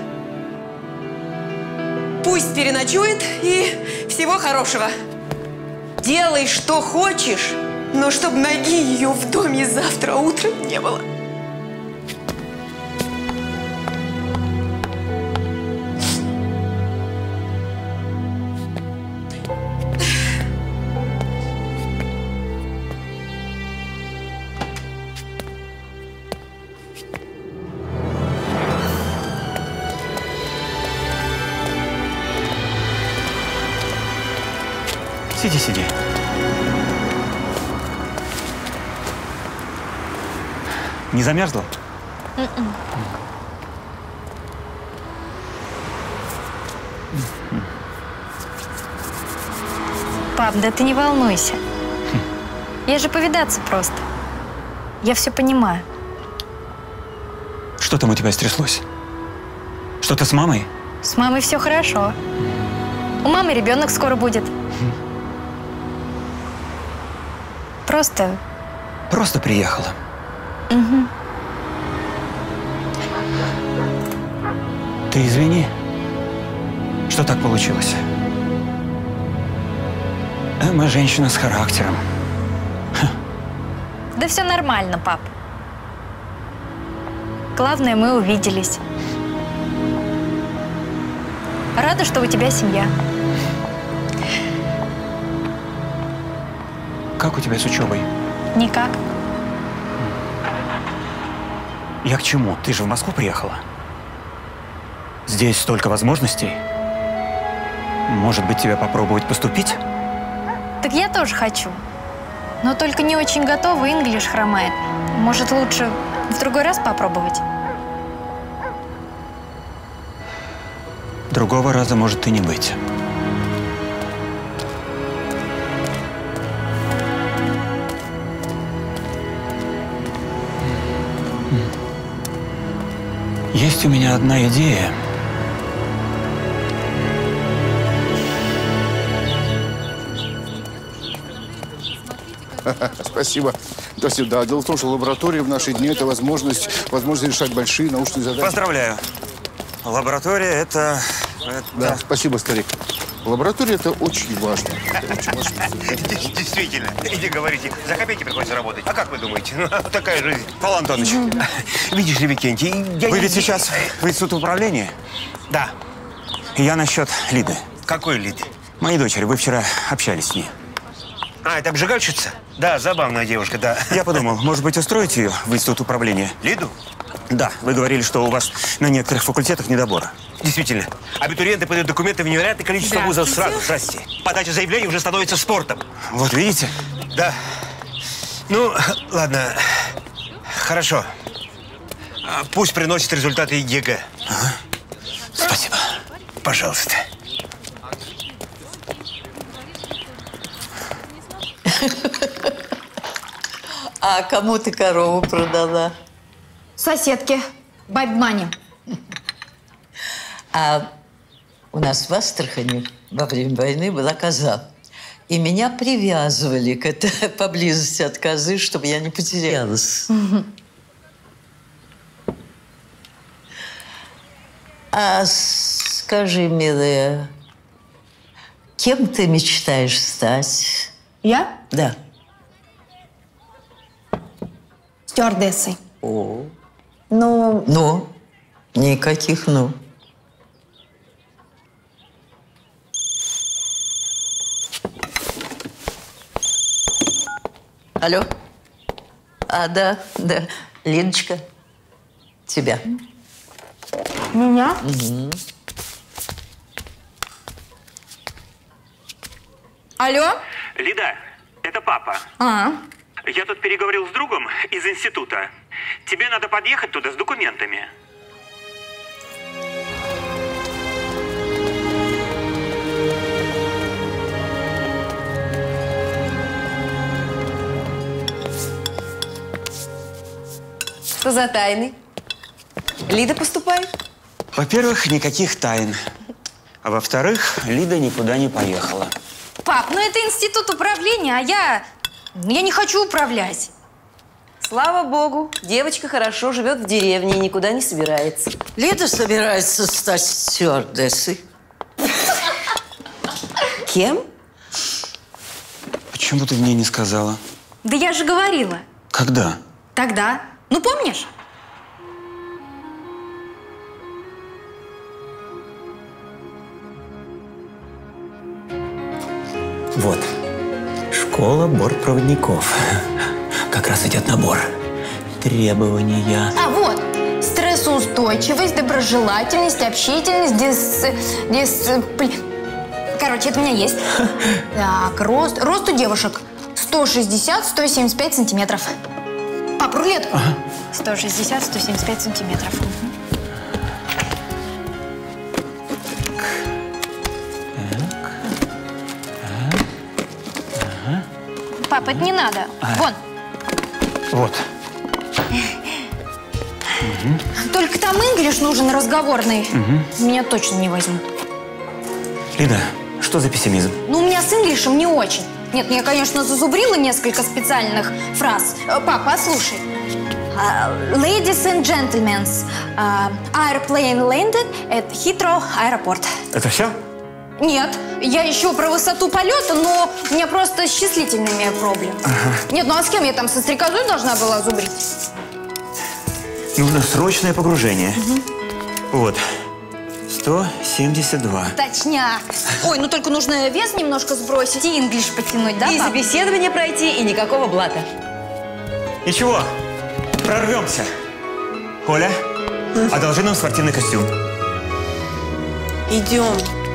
Пусть переночует и всего хорошего. Делай, что хочешь, но чтобы ноги ее в доме завтра утром не было. Сиди, сиди. Не замерзла? Mm-mm. Пап, да ты не волнуйся. Я же повидаться просто. Я все понимаю. Что там у тебя стряслось? Что-то с мамой? С мамой все хорошо. У мамы ребенок скоро будет. Просто... Просто приехала. Угу. Ты извини, что так получилось. Мы женщина с характером. Да все нормально, пап. Главное, мы увиделись. Рада, что у тебя семья. Как у тебя с учебой? Никак. Я к чему? Ты же в Москву приехала. Здесь столько возможностей. Может быть, тебе попробовать поступить? Так я тоже хочу. Но только не очень готова, инглиш хромает. Может, лучше в другой раз попробовать? Другого раза может и не быть. Есть у меня одна идея. Спасибо. Спасибо. Да, дело в том, что лаборатория в наши дни – это возможность, возможность решать большие научные задачи. Поздравляю. Лаборатория – это… это… Да, спасибо, старик. Лаборатория – это очень важно. Это очень важно. Действительно. Иди говорите, за копейки приходится работать. А как вы думаете? Ну, такая жизнь. Павел Антонович, видишь ли, Викентий, я вы не- ведь сейчас в институт управления? Да. Я насчет Лиды. Какой Лиды? Моей дочери. Вы вчера общались с ней. А, это обжигальщица? Да, забавная девушка, да. Я подумал, может быть, устроить ее в институт управления? Лиду? Да. Вы говорили, что у вас на некоторых факультетах недобор. Действительно. Абитуриенты подают документы в невероятное количество вузов сразу. Здрасте. Подача заявлений уже становится спортом. Вот видите? Да. Ну, ладно. Хорошо. А, Пусть приносит результаты ЕГЭ. Ага. Спасибо. Пожалуйста. А кому ты корову продала? Соседки. Бабе Мане. А у нас в Астрахани во время войны была коза. И меня привязывали к этой поблизости от козы, чтобы я не потерялась. А скажи, милая, кем ты мечтаешь стать? Я? Да. Стюардессой. О. Ну, Ну? Никаких «ну». Алло? А, да, да. Лидочка, тебя. Меня? Угу. Алло? Лида, это папа. А, Я тут переговорил с другом из института. Тебе надо подъехать туда с документами. Что за тайны? Лида поступает? Во-первых, никаких тайн. А во-вторых, Лида никуда не поехала. пап, ну это институт управления, а я… Я не хочу управлять. Слава богу, девочка хорошо живет в деревне и никуда не собирается. Лида собирается стать стюардессой. Кем? Почему ты мне не сказала? Да я же говорила. Когда? Тогда. Ну, помнишь? Вот. Школа бортпроводников. Как раз идет набор. Требования. А вот. Стрессоустойчивость, доброжелательность, общительность, дис… дис… Короче, это у меня есть. Так, рост. Рост у девушек сто шестьдесят — сто семьдесят пять сантиметров. Пап, рулетку. Ага. сто шестьдесят — сто семьдесят пять сантиметров. Пап, это не надо. А. Вон. Вот. Только там инглиш нужен разговорный. Угу. Меня точно не возьмут. Лида, что за пессимизм? Ну, у меня с инглишем не очень. Нет, я, конечно, зазубрила несколько специальных фраз. Э, Пап, послушай. Uh, ladies and gentlemen, uh, airplane landed at Heathrow Airport. Это все? Нет, я еще про высоту полета, но у меня просто с числительными проблемы. Ага. Нет, ну а с кем я там со стрекозой должна была зубрить? Нужно срочное погружение. Угу. Вот. сто семьдесят два. Точняк. Ой, ну только нужно вес немножко сбросить и инглиш потянуть, да, И пап? собеседование пройти, и никакого блата. Ничего, прорвемся. Коля, одолжи нам спортивный костюм. Идем.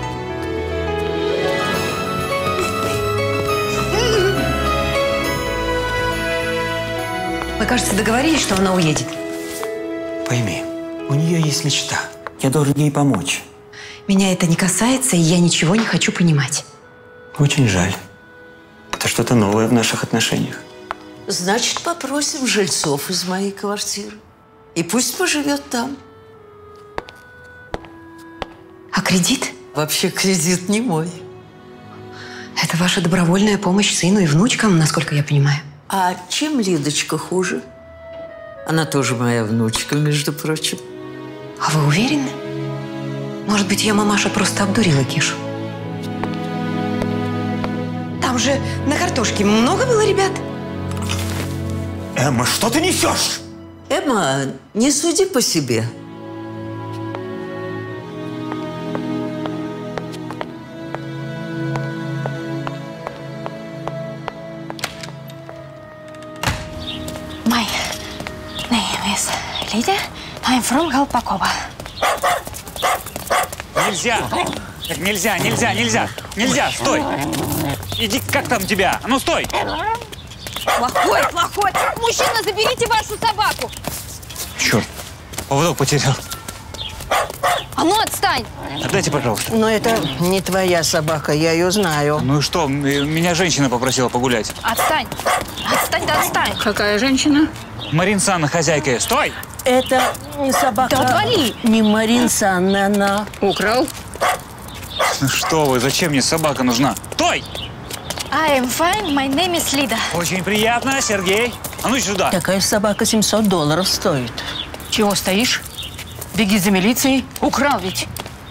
Мы, кажется, договорились, что она уедет. Пойми, у нее есть мечта. Я должен ей помочь. Меня это не касается, и я ничего не хочу понимать. Очень жаль. Это что-то новое в наших отношениях. Значит, попросим жильцов из моей квартиры. И пусть поживет там. А кредит? Вообще кредит не мой. Это ваша добровольная помощь сыну и внучкам, насколько я понимаю. А чем Лидочка хуже? Она тоже моя внучка, между прочим. А вы уверены? Может быть, я, мамаша, просто обдурила Кешу? Там же на картошке много было ребят? Эмма, что ты несешь? Эмма, не суди по себе. My name is Lydia. I'm from Колпакова. Нельзя! Так нельзя, нельзя, нельзя! Нельзя, стой! Иди, как там тебя? А ну, стой! Плохой, плохой! Мужчина, заберите вашу собаку! Черт, поводок потерял. А ну, отстань! Отдайте, пожалуйста. Но это не твоя собака, я ее знаю. Ну и что, м- меня женщина попросила погулять. Отстань! Отстань, да отстань! Какая женщина? Марин Санна, хозяйка. Стой! Это не собака. Да отвали! Не Марин Санна, она. Украл? Ну что вы, зачем мне собака нужна? Стой! I am fine, my name is Lida. Очень приятно, Сергей. А ну сюда. Такая собака семьсот долларов стоит. Чего стоишь? Беги за милицией. Украл ведь.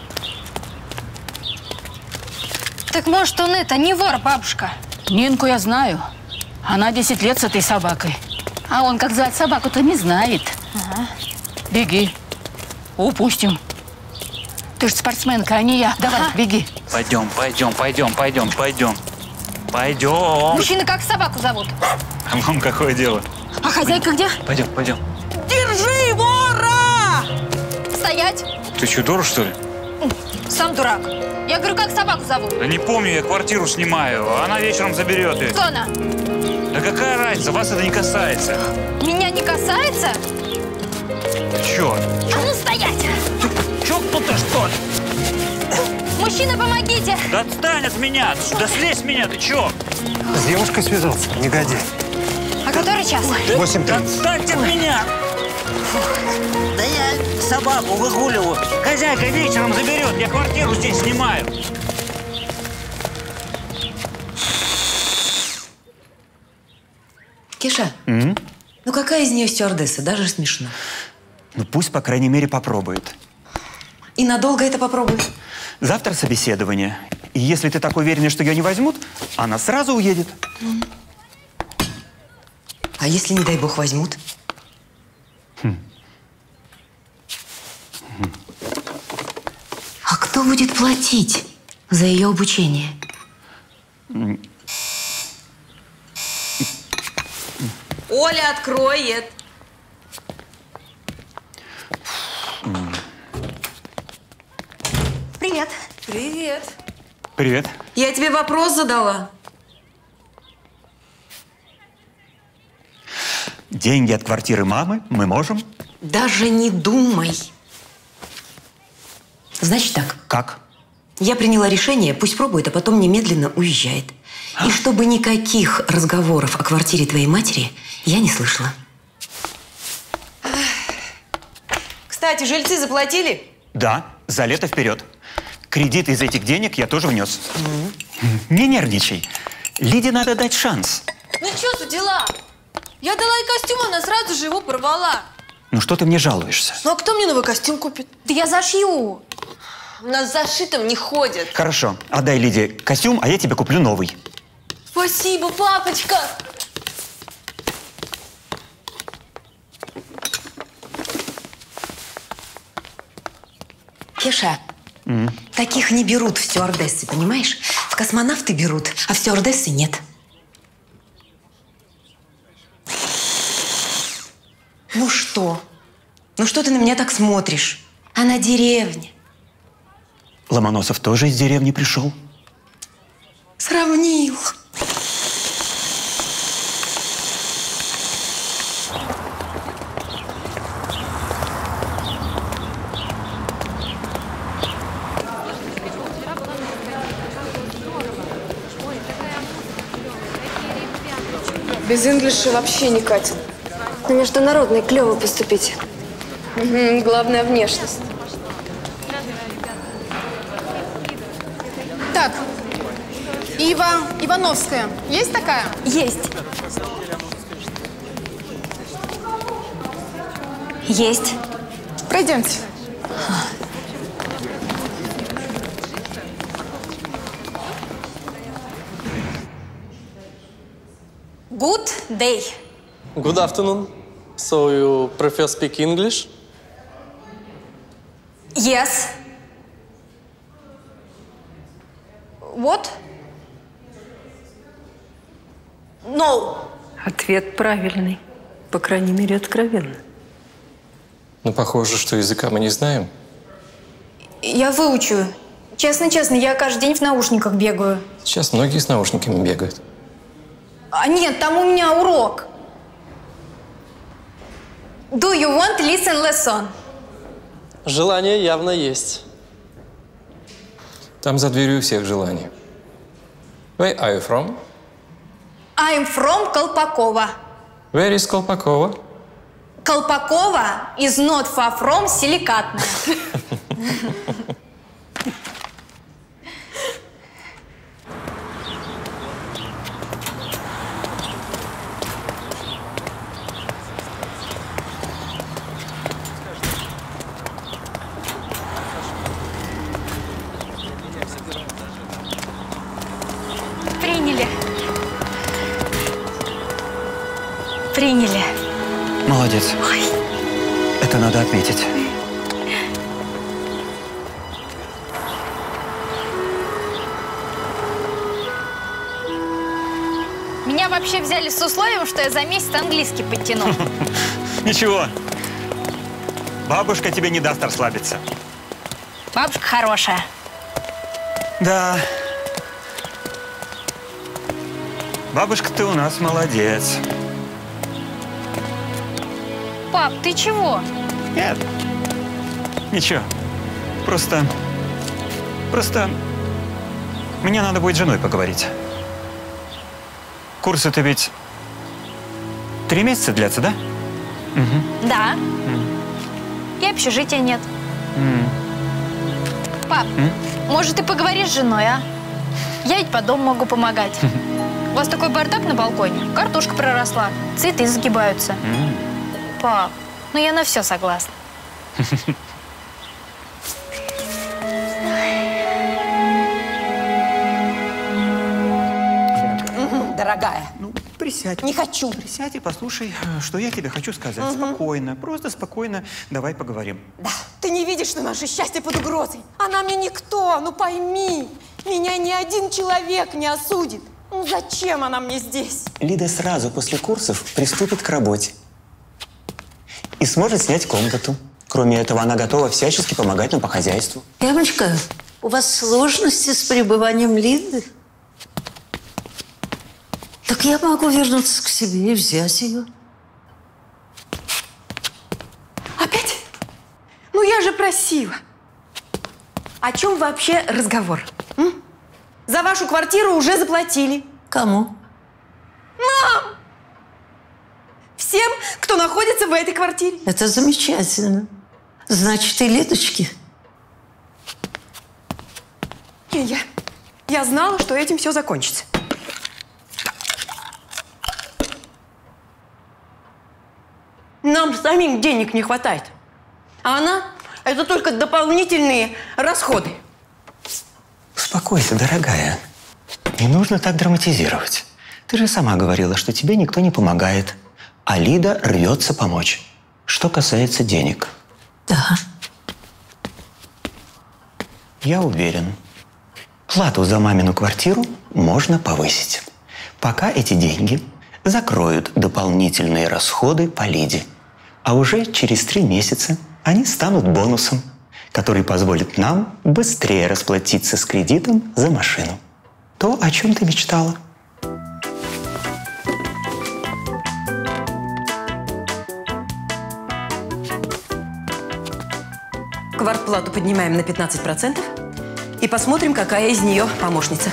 Так может он это, не вор, бабушка? Нинку я знаю. Она десять лет с этой собакой. А он как звать собаку-то не знает. Ага. Беги. Упустим. Ты же спортсменка, а не я. Давай, Ага. беги. Пойдем, пойдем, пойдем, пойдем, пойдем. Пойдем. Мужчина, как собаку зовут? А вам какое дело? А хозяйка где? Пойдем, пойдем. Держи, вора! Стоять! Ты что, дура, что ли? Сам дурак. Я говорю, как собаку зовут? Да не помню, я квартиру снимаю. Она вечером заберет ее. Кто она? Да какая разница, вас это не касается. Меня не касается? Черт. А ну стоять! Чокнуто, что ли? Мужчина, помогите! Да отстань от меня! Да слезь с меня, ты чё? С девушкой связался, негодяй. А который час? Восемь Да тридцать. отстаньте от меня! Да я собаку выгуливаю. Хозяйка вечером заберет, я квартиру здесь снимаю. Кеша, М? ну какая из нее стюардесса? Даже смешно. Ну пусть, по крайней мере, попробует. И надолго это попробуй. Завтра собеседование. И если ты так уверена, что ее не возьмут, она сразу уедет. А если, не дай бог, возьмут? Хм. А кто будет платить за ее обучение? М. Оля откроет. Привет. Привет. Привет. Я тебе вопрос задала. Деньги от квартиры мамы мы можем. Даже не думай. Значит так, Как? Я приняла решение, пусть пробует, а потом немедленно уезжает. И чтобы никаких разговоров о квартире твоей матери я не слышала. Кстати, жильцы заплатили? Да, за лето вперед. Кредит из этих денег я тоже внес. Mm-hmm. Не нервничай. Лиде надо дать шанс. Ну что за дела? Я дала ей костюм, она сразу же его порвала. Ну что ты мне жалуешься? Ну а кто мне новый костюм купит? Да я зашью. У нас зашитым не ходят. Хорошо, отдай Лиде костюм, а я тебе куплю новый. Спасибо, папочка. Кеша, Mm. таких не берут в стюардессы, понимаешь? В космонавты берут, а в стюардессы нет. Ну что? Ну что ты на меня так смотришь? Она деревня. Ломоносов тоже из деревни пришел. Сравнил. Без инглиша вообще не катит. На международный клево поступить. Угу, главное внешность. Так, Ива Ивановская. Есть такая? Есть. Есть. Пройдемте. Good day. Good afternoon. So you prefer speak English? Yes. What? No. Ответ правильный. По крайней мере, откровенно. Ну, похоже, что языка мы не знаем. Я выучу. Честно-честно, я каждый день в наушниках бегаю. Сейчас многие с наушниками бегают. А нет, там у меня урок. Do you want listen lesson? Желание явно есть. Там за дверью у всех желания. Where are you from? I'm from Колпакова. Where is Колпакова? Колпакова is not far from Силикатная. Приняли. Приняли. Молодец. Ой. Это надо отметить. Меня вообще взяли с условием, что я за месяц английский подтяну. Ничего. Бабушка тебе не даст расслабиться. Бабушка хорошая. Да. Бабушка, ты у нас молодец. Пап, ты чего? Нет. Ничего. Просто... Просто... Мне надо будет с женой поговорить. Курсы-то ведь... Три месяца длятся, да? Угу. Да. И общежития нет. М. Пап, М? может, ты поговоришь с женой, а? Я ведь по дому могу помогать. У вас такой бардак на балконе. Картошка проросла, цветы загибаются. М. Пап, ну я на все согласна. Дорогая. Ну, присядь. Не хочу. Присядь и послушай, что я тебе хочу сказать. Угу. Спокойно, просто спокойно. Давай поговорим. Да, ты не видишь, что наше счастье под угрозой. Она мне никто, ну пойми. Меня ни один человек не осудит. Ну зачем она мне здесь? Лида сразу после курсов приступит к работе. И сможет снять комнату. Кроме этого, она готова всячески помогать нам по хозяйству. Эмочка, у вас сложности с пребыванием Лиды? Так я могу вернуться к себе и взять ее. Опять? Ну я же просила. о чем вообще разговор? М? За вашу квартиру уже заплатили. Кому? Нам! Всем, кто находится в этой квартире. Это замечательно. Значит, и Лидочки. Я, я знала, что этим все закончится. Нам самим денег не хватает. А она – это только дополнительные расходы. Успокойся, дорогая. Не нужно так драматизировать. Ты же сама говорила, что тебе никто не помогает. А Лида рвется помочь. Что касается денег. Да. Я уверен, плату за мамину квартиру можно повысить. Пока эти деньги закроют дополнительные расходы по Лиде. А уже через три месяца они станут бонусом, который позволит нам быстрее расплатиться с кредитом за машину. То, о чем ты мечтала. Квартплату поднимаем на пятнадцать процентов и посмотрим, какая из нее помощница.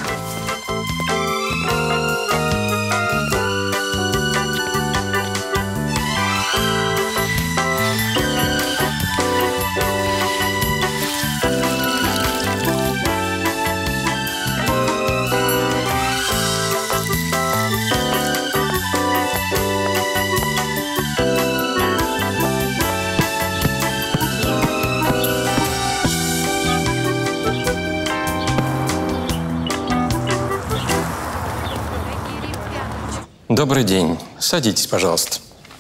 Добрый день. Садитесь, пожалуйста.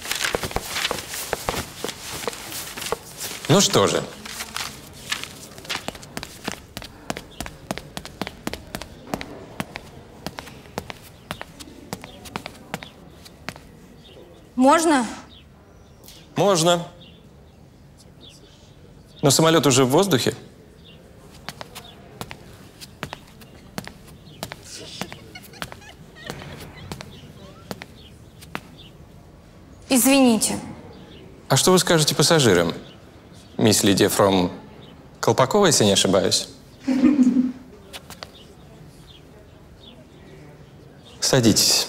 Ну что же. Можно? Можно. Но самолет уже в воздухе. Извините. А что вы скажете пассажирам? Мисс Лидия Фром Колпакова, если не ошибаюсь? Садитесь.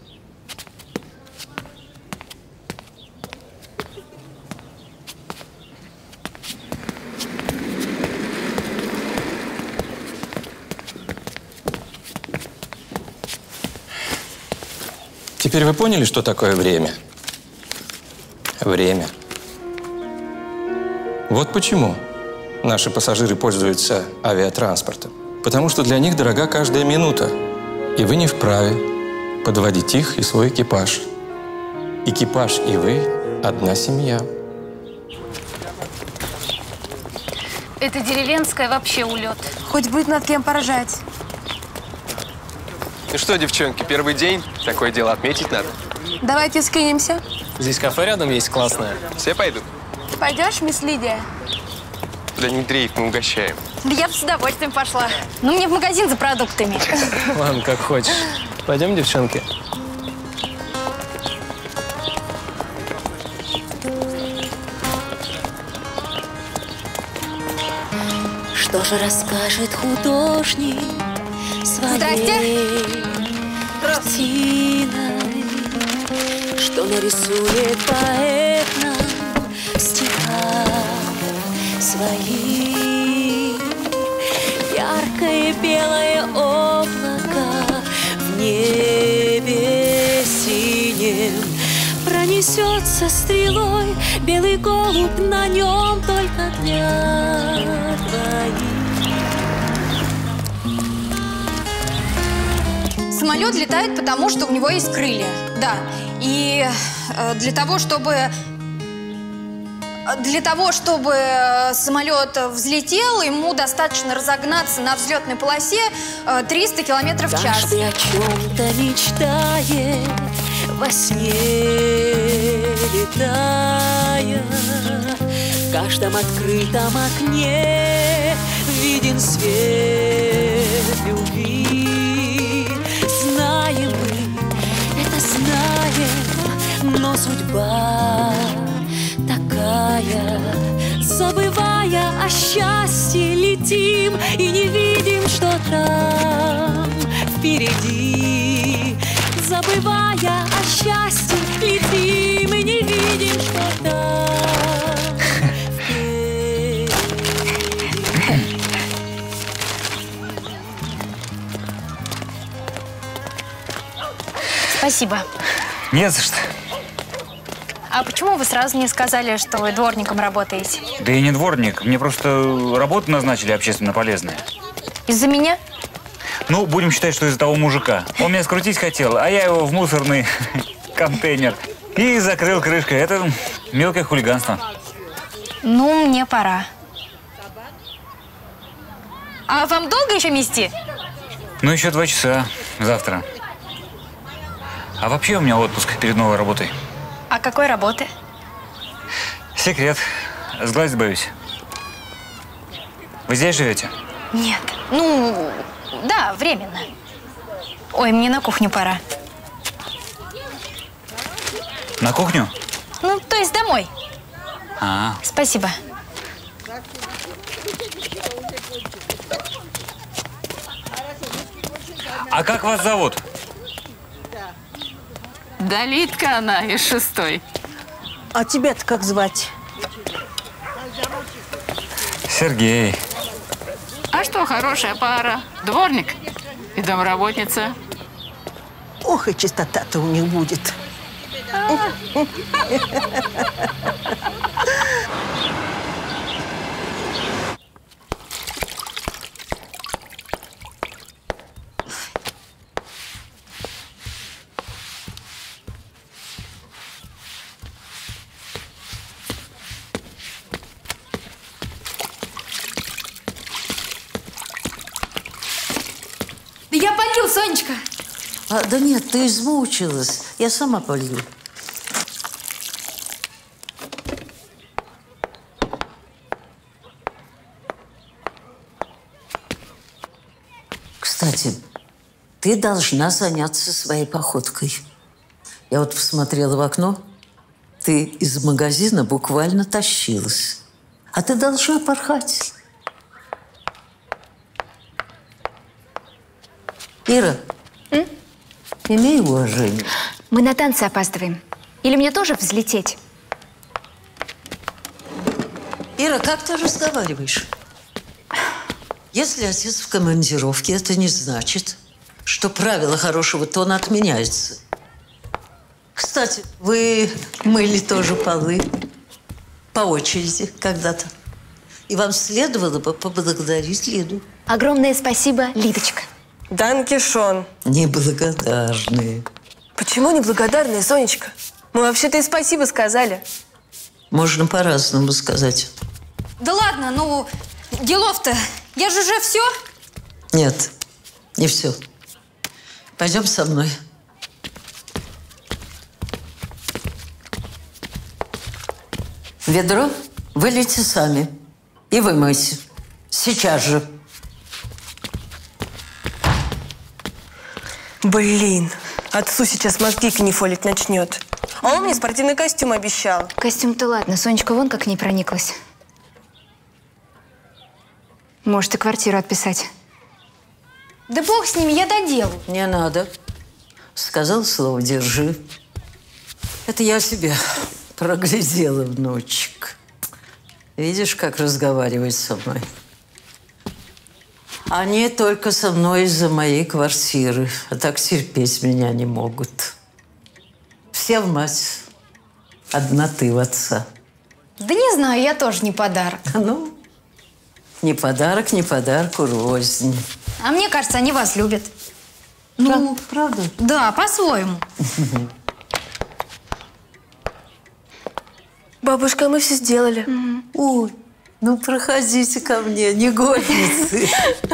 Теперь вы поняли, что такое время? Время. Вот почему наши пассажиры пользуются авиатранспортом. Потому что для них дорога каждая минута. И вы не вправе подводить их и свой экипаж. Экипаж и вы – одна семья. Это деревенская вообще улет. Хоть будет над кем поражать. Ну что, девчонки, первый день. Такое дело отметить надо. Давайте скинемся. Здесь кафе рядом есть классное. Все пойдут? Пойдешь, мисс Лидия? Да не дрейф, мы угощаем. Да я бы с удовольствием пошла. Ну, мне в магазин за продуктами. Ладно, как хочешь. Пойдем, девчонки? Что же расскажет художник своей картиной? Что нарисует поэт нам в стихах своих? Яркое белое облако в небе синем пронесется стрелой, белый голубь на нем только для двоих. Самолет летает, потому что у него есть крылья. Да. И э, для того, чтобы... Для того, чтобы самолет взлетел, ему достаточно разогнаться на взлетной полосе э, триста километров в час. Каждый о чем-то мечтает, во сне летая. В каждом открытом окне виден свет любви. Знаем мы, это знаем, но судьба такая, забывая о счастье, летим и не видим, что там впереди. Забывая о счастье, летим и не видим, что там впереди. Спасибо. Не за что. А почему вы сразу не сказали, что вы дворником работаете? Да я не дворник. Мне просто работу назначили общественно полезная. Из-за меня? Ну, будем считать, что из-за того мужика. Он меня скрутить хотел, а я его в мусорный контейнер и закрыл крышкой. Это мелкое хулиганство. Ну, мне пора. А вам долго еще мести? Ну, еще два часа завтра. А вообще у меня отпуск перед новой работой. А какой работы? Секрет. Сглазить боюсь. Вы здесь живете? Нет. Ну, да, временно. Ой, мне на кухню пора. На кухню? Ну, то есть домой. А, Спасибо. а как вас зовут? Далитка она из шестой. А тебя-то как звать? Сергей. А что, хорошая пара? Дворник и домработница. Ох, и чистота-то у них будет. Я полью, Сонечка. А, да нет, ты измучилась. Я сама полью. Кстати, ты должна заняться своей походкой. Я вот посмотрела в окно. Ты из магазина буквально тащилась. А ты должна порхать. Ира, М? имей уважение. Мы на танцы опаздываем. Или мне тоже взлететь? Ира, как ты разговариваешь? Если отец в командировке, это не значит, что правило хорошего тона отменяется. Кстати, вы мыли тоже полы по очереди когда-то. И вам следовало бы поблагодарить Лиду. Огромное спасибо, Лидочка. Данкишон. Неблагодарные. Почему неблагодарные, Сонечка? Мы вообще-то и спасибо сказали. Можно по-разному сказать. Да ладно, ну, делов-то. Я же уже все. Нет, не все. Пойдем со мной. Ведро вылейте сами и вымойте. Сейчас же. Блин, отцу сейчас мозги канифолить начнет. А он мне спортивный костюм обещал. Костюм-то ладно, Сонечка вон как не прониклась. Может, и квартиру отписать. Да бог с ними, я доделаю. Не надо. Сказал слово, держи. Это я себя проглядела, внучек. Видишь, как разговаривает со мной? Они только со мной из-за моей квартиры. А так терпеть меня не могут. Все в мать. Одна ты в отца. Да не знаю, я тоже не подарок. Ну, не подарок, не подарку рознь. А мне кажется, они вас любят. Ну, правда? Да, по-своему. Бабушка, мы все сделали. Ой, ну проходите ко мне, негодницы.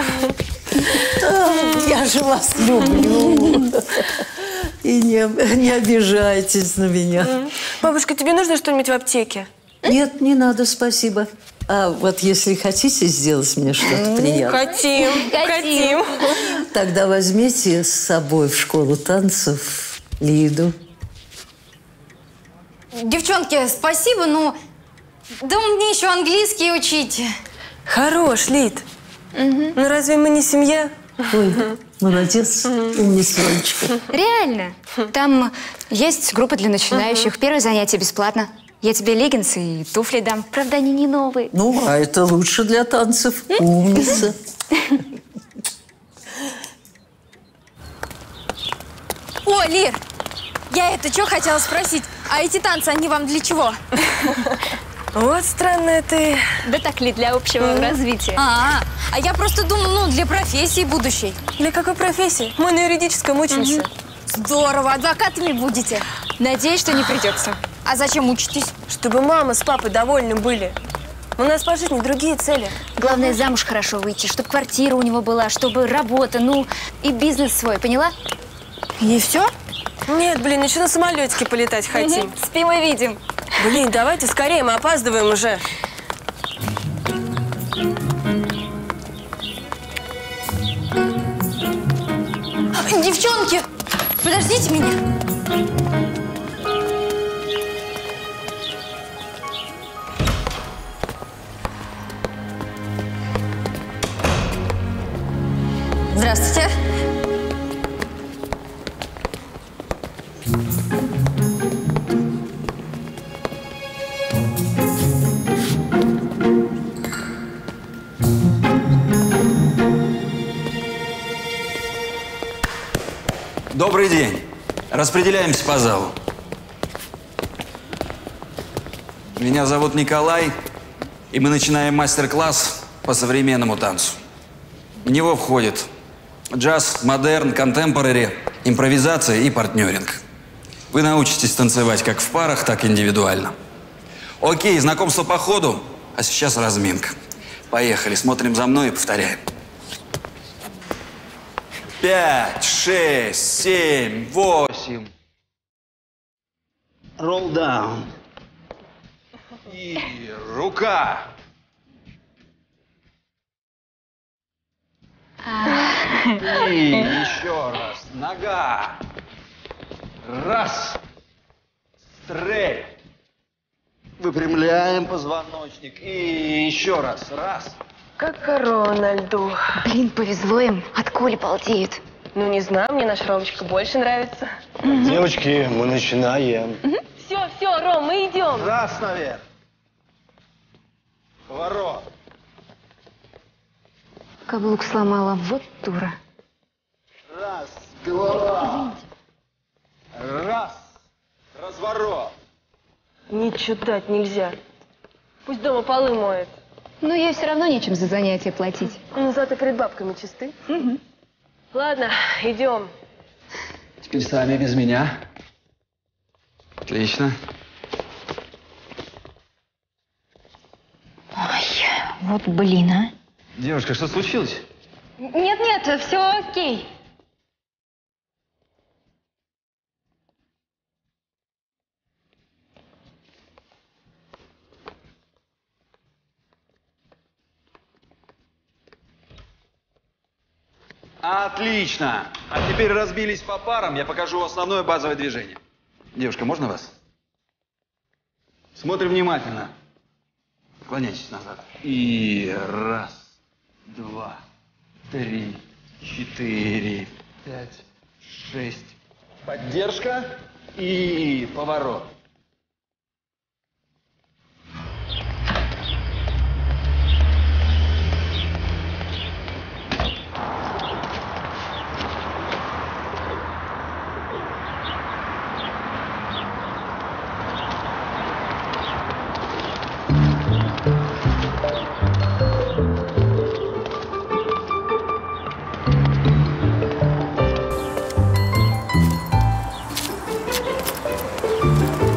Я же вас люблю. И не, не обижайтесь на меня. Бабушка, тебе нужно что-нибудь в аптеке? Нет, не надо, спасибо. А вот если хотите сделать мне что-то приятное. Хотим, хотим. Тогда возьмите с собой в школу танцев Лиду. Девчонки, спасибо, но да мне еще английский учить. Хорош, Лид. Угу. Ну разве мы не семья? Ой, молодец, умница, Ронечка. Реально. Там есть группа для начинающих. Первое занятие бесплатно. Я тебе леггинсы и туфли дам. Правда, они не новые. Ну, а это лучше для танцев. Умница. О, Лир, я это что хотела спросить? А эти танцы, они вам для чего? Вот странная ты. Да так ли, для общего развития. А, -а, а я просто думала, ну, для профессии будущей. Для какой профессии? Мы на юридическом учимся. Угу. Здорово, адвокатами будете? Надеюсь, что не придется. А зачем учитесь? Чтобы мама с папой довольны были. У нас по жизни другие цели. Главное, замуж хорошо выйти, чтобы квартира у него была, чтобы работа, ну, и бизнес свой, поняла? И все? Нет, блин, еще на самолетике полетать хотим. Угу. Спим и видим. Блин, давайте скорее, мы опаздываем уже. Девчонки, подождите меня. Здравствуйте. Добрый день. Распределяемся по залу. Меня зовут Николай, и мы начинаем мастер-класс по современному танцу. В него входит джаз, модерн, контемпорари, импровизация и партнеринг. Вы научитесь танцевать как в парах, так и индивидуально. Окей, знакомство по ходу, а сейчас разминка. Поехали, смотрим за мной и повторяем. Пять, шесть, семь, восемь. Roll down. И рука. И еще раз. Нога. Раз. Стрейт. Выпрямляем позвоночник. И еще раз. Раз. Как корона на льду. Блин, повезло им. От Коли балдеют. Ну, не знаю, мне наша Ромочка больше нравится. Девочки, мы начинаем. Все, все, Ром, мы идем. Раз наверх. Поворот. Каблук сломала. Вот дура. Раз. Голова. Раз. Разворот. Ничего дать нельзя. Пусть дома полы моет. Но ей все равно нечем за занятия платить. Ну, зато перед бабками чисты. Угу. Ладно, идем. Теперь сами без меня. Отлично. Ой, вот блин, а. Девушка, что случилось? Нет-нет, все окей. Отлично! А теперь разбились по парам, я покажу основное базовое движение. Девушка, можно вас? Смотрим внимательно. Наклоняйтесь назад. И раз, два, три, четыре, пять, шесть. Поддержка и поворот. Thank you.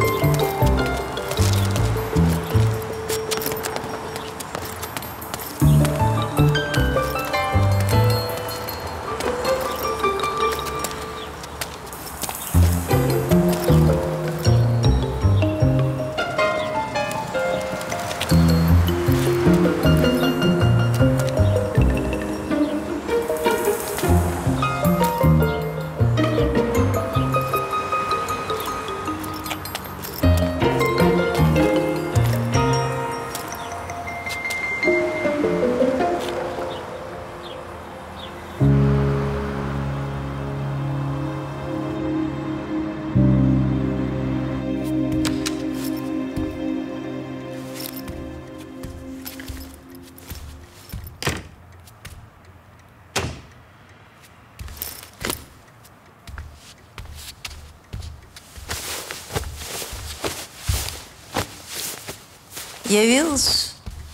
Явилась?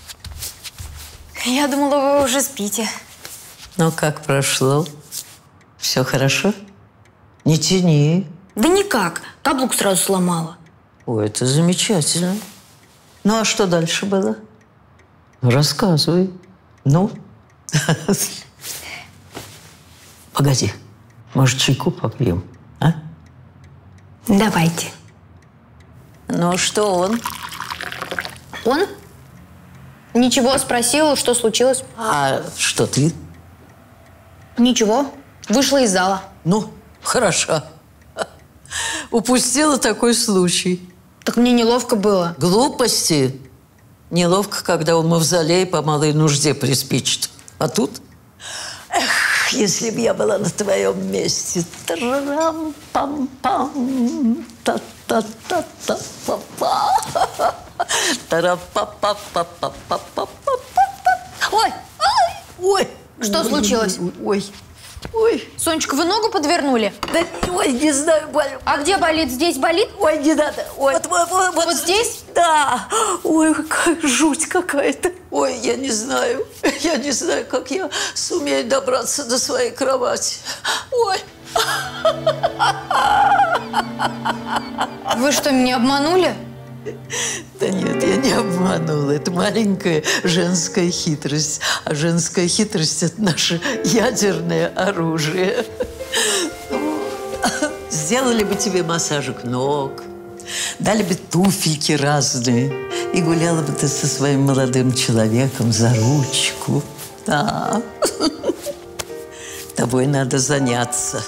Я думала, вы уже спите. Ну, как прошло? Все хорошо? Не тяни. Да никак. Каблук сразу сломала. Ой, это замечательно. Ну, а что дальше было? Рассказывай. Ну? Погоди. Может, чайку попьем, а? Давайте. Ну, что он? Он? Ничего, спросила, что случилось. А что ты? Ничего. Вышла из зала. Ну, хорошо. Упустила такой случай. Так мне неловко было. Глупости. Неловко, когда у мавзолея по малой нужде приспичит. А тут? Эх, если бы я была на твоем месте. Трам-пам-пам. Та-та-та-та-па-па. Тара-па-па-па-па-па-па-па. Ой! Ой! Что случилось? Ой! Ой! Сонечка, вы ногу подвернули? Да, ой, не знаю, болит. А где болит? Здесь болит? Ой, не надо. Ой. Вот, вот, вот, вот здесь? Да. Ой, какая жуть какая-то. Ой, я не знаю. Я не знаю, как я сумею добраться до своей кровати. Ой. Вы что, меня обманули? Да нет, я не обманула. Это маленькая женская хитрость. А женская хитрость – это наше ядерное оружие. Сделали бы тебе массажик ног, дали бы туфельки разные, и гуляла бы ты со своим молодым человеком за ручку. Да. Тобой надо заняться.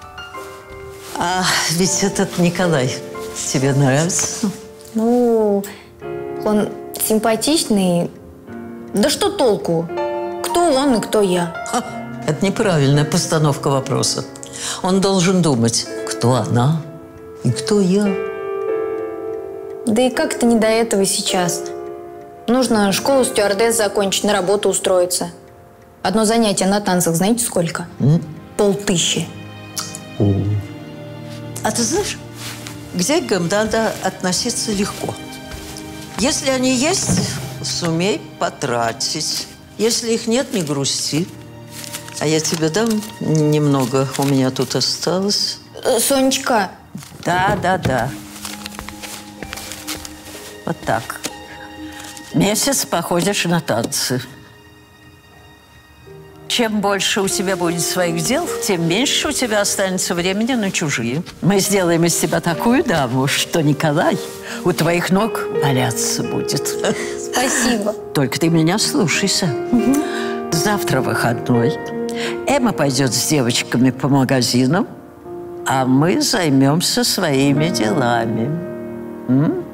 А ведь этот Николай тебе нравится? Ну, он симпатичный. Да что толку? Кто он и кто я? Ха, это неправильная постановка вопроса. Он должен думать, кто она и кто я. Да и как-то не до этого сейчас. Нужно школу стюардесс закончить, на работу устроиться. Одно занятие на танцах, знаете сколько? М? Полтыщи. А ты знаешь, к деньгам надо относиться легко. Если они есть, сумей потратить. Если их нет, не грусти. А я тебе дам немного, у меня тут осталось. Сонечка. Да, да, да. Вот так. Месяц походишь на танцы. Чем больше у тебя будет своих дел, тем меньше у тебя останется времени на чужие. Мы сделаем из тебя такую даму, что Николай у твоих ног валяться будет. Спасибо. Только ты меня слушайся. Угу. Завтра выходной. Эмма пойдет с девочками по магазинам, а мы займемся своими делами. М?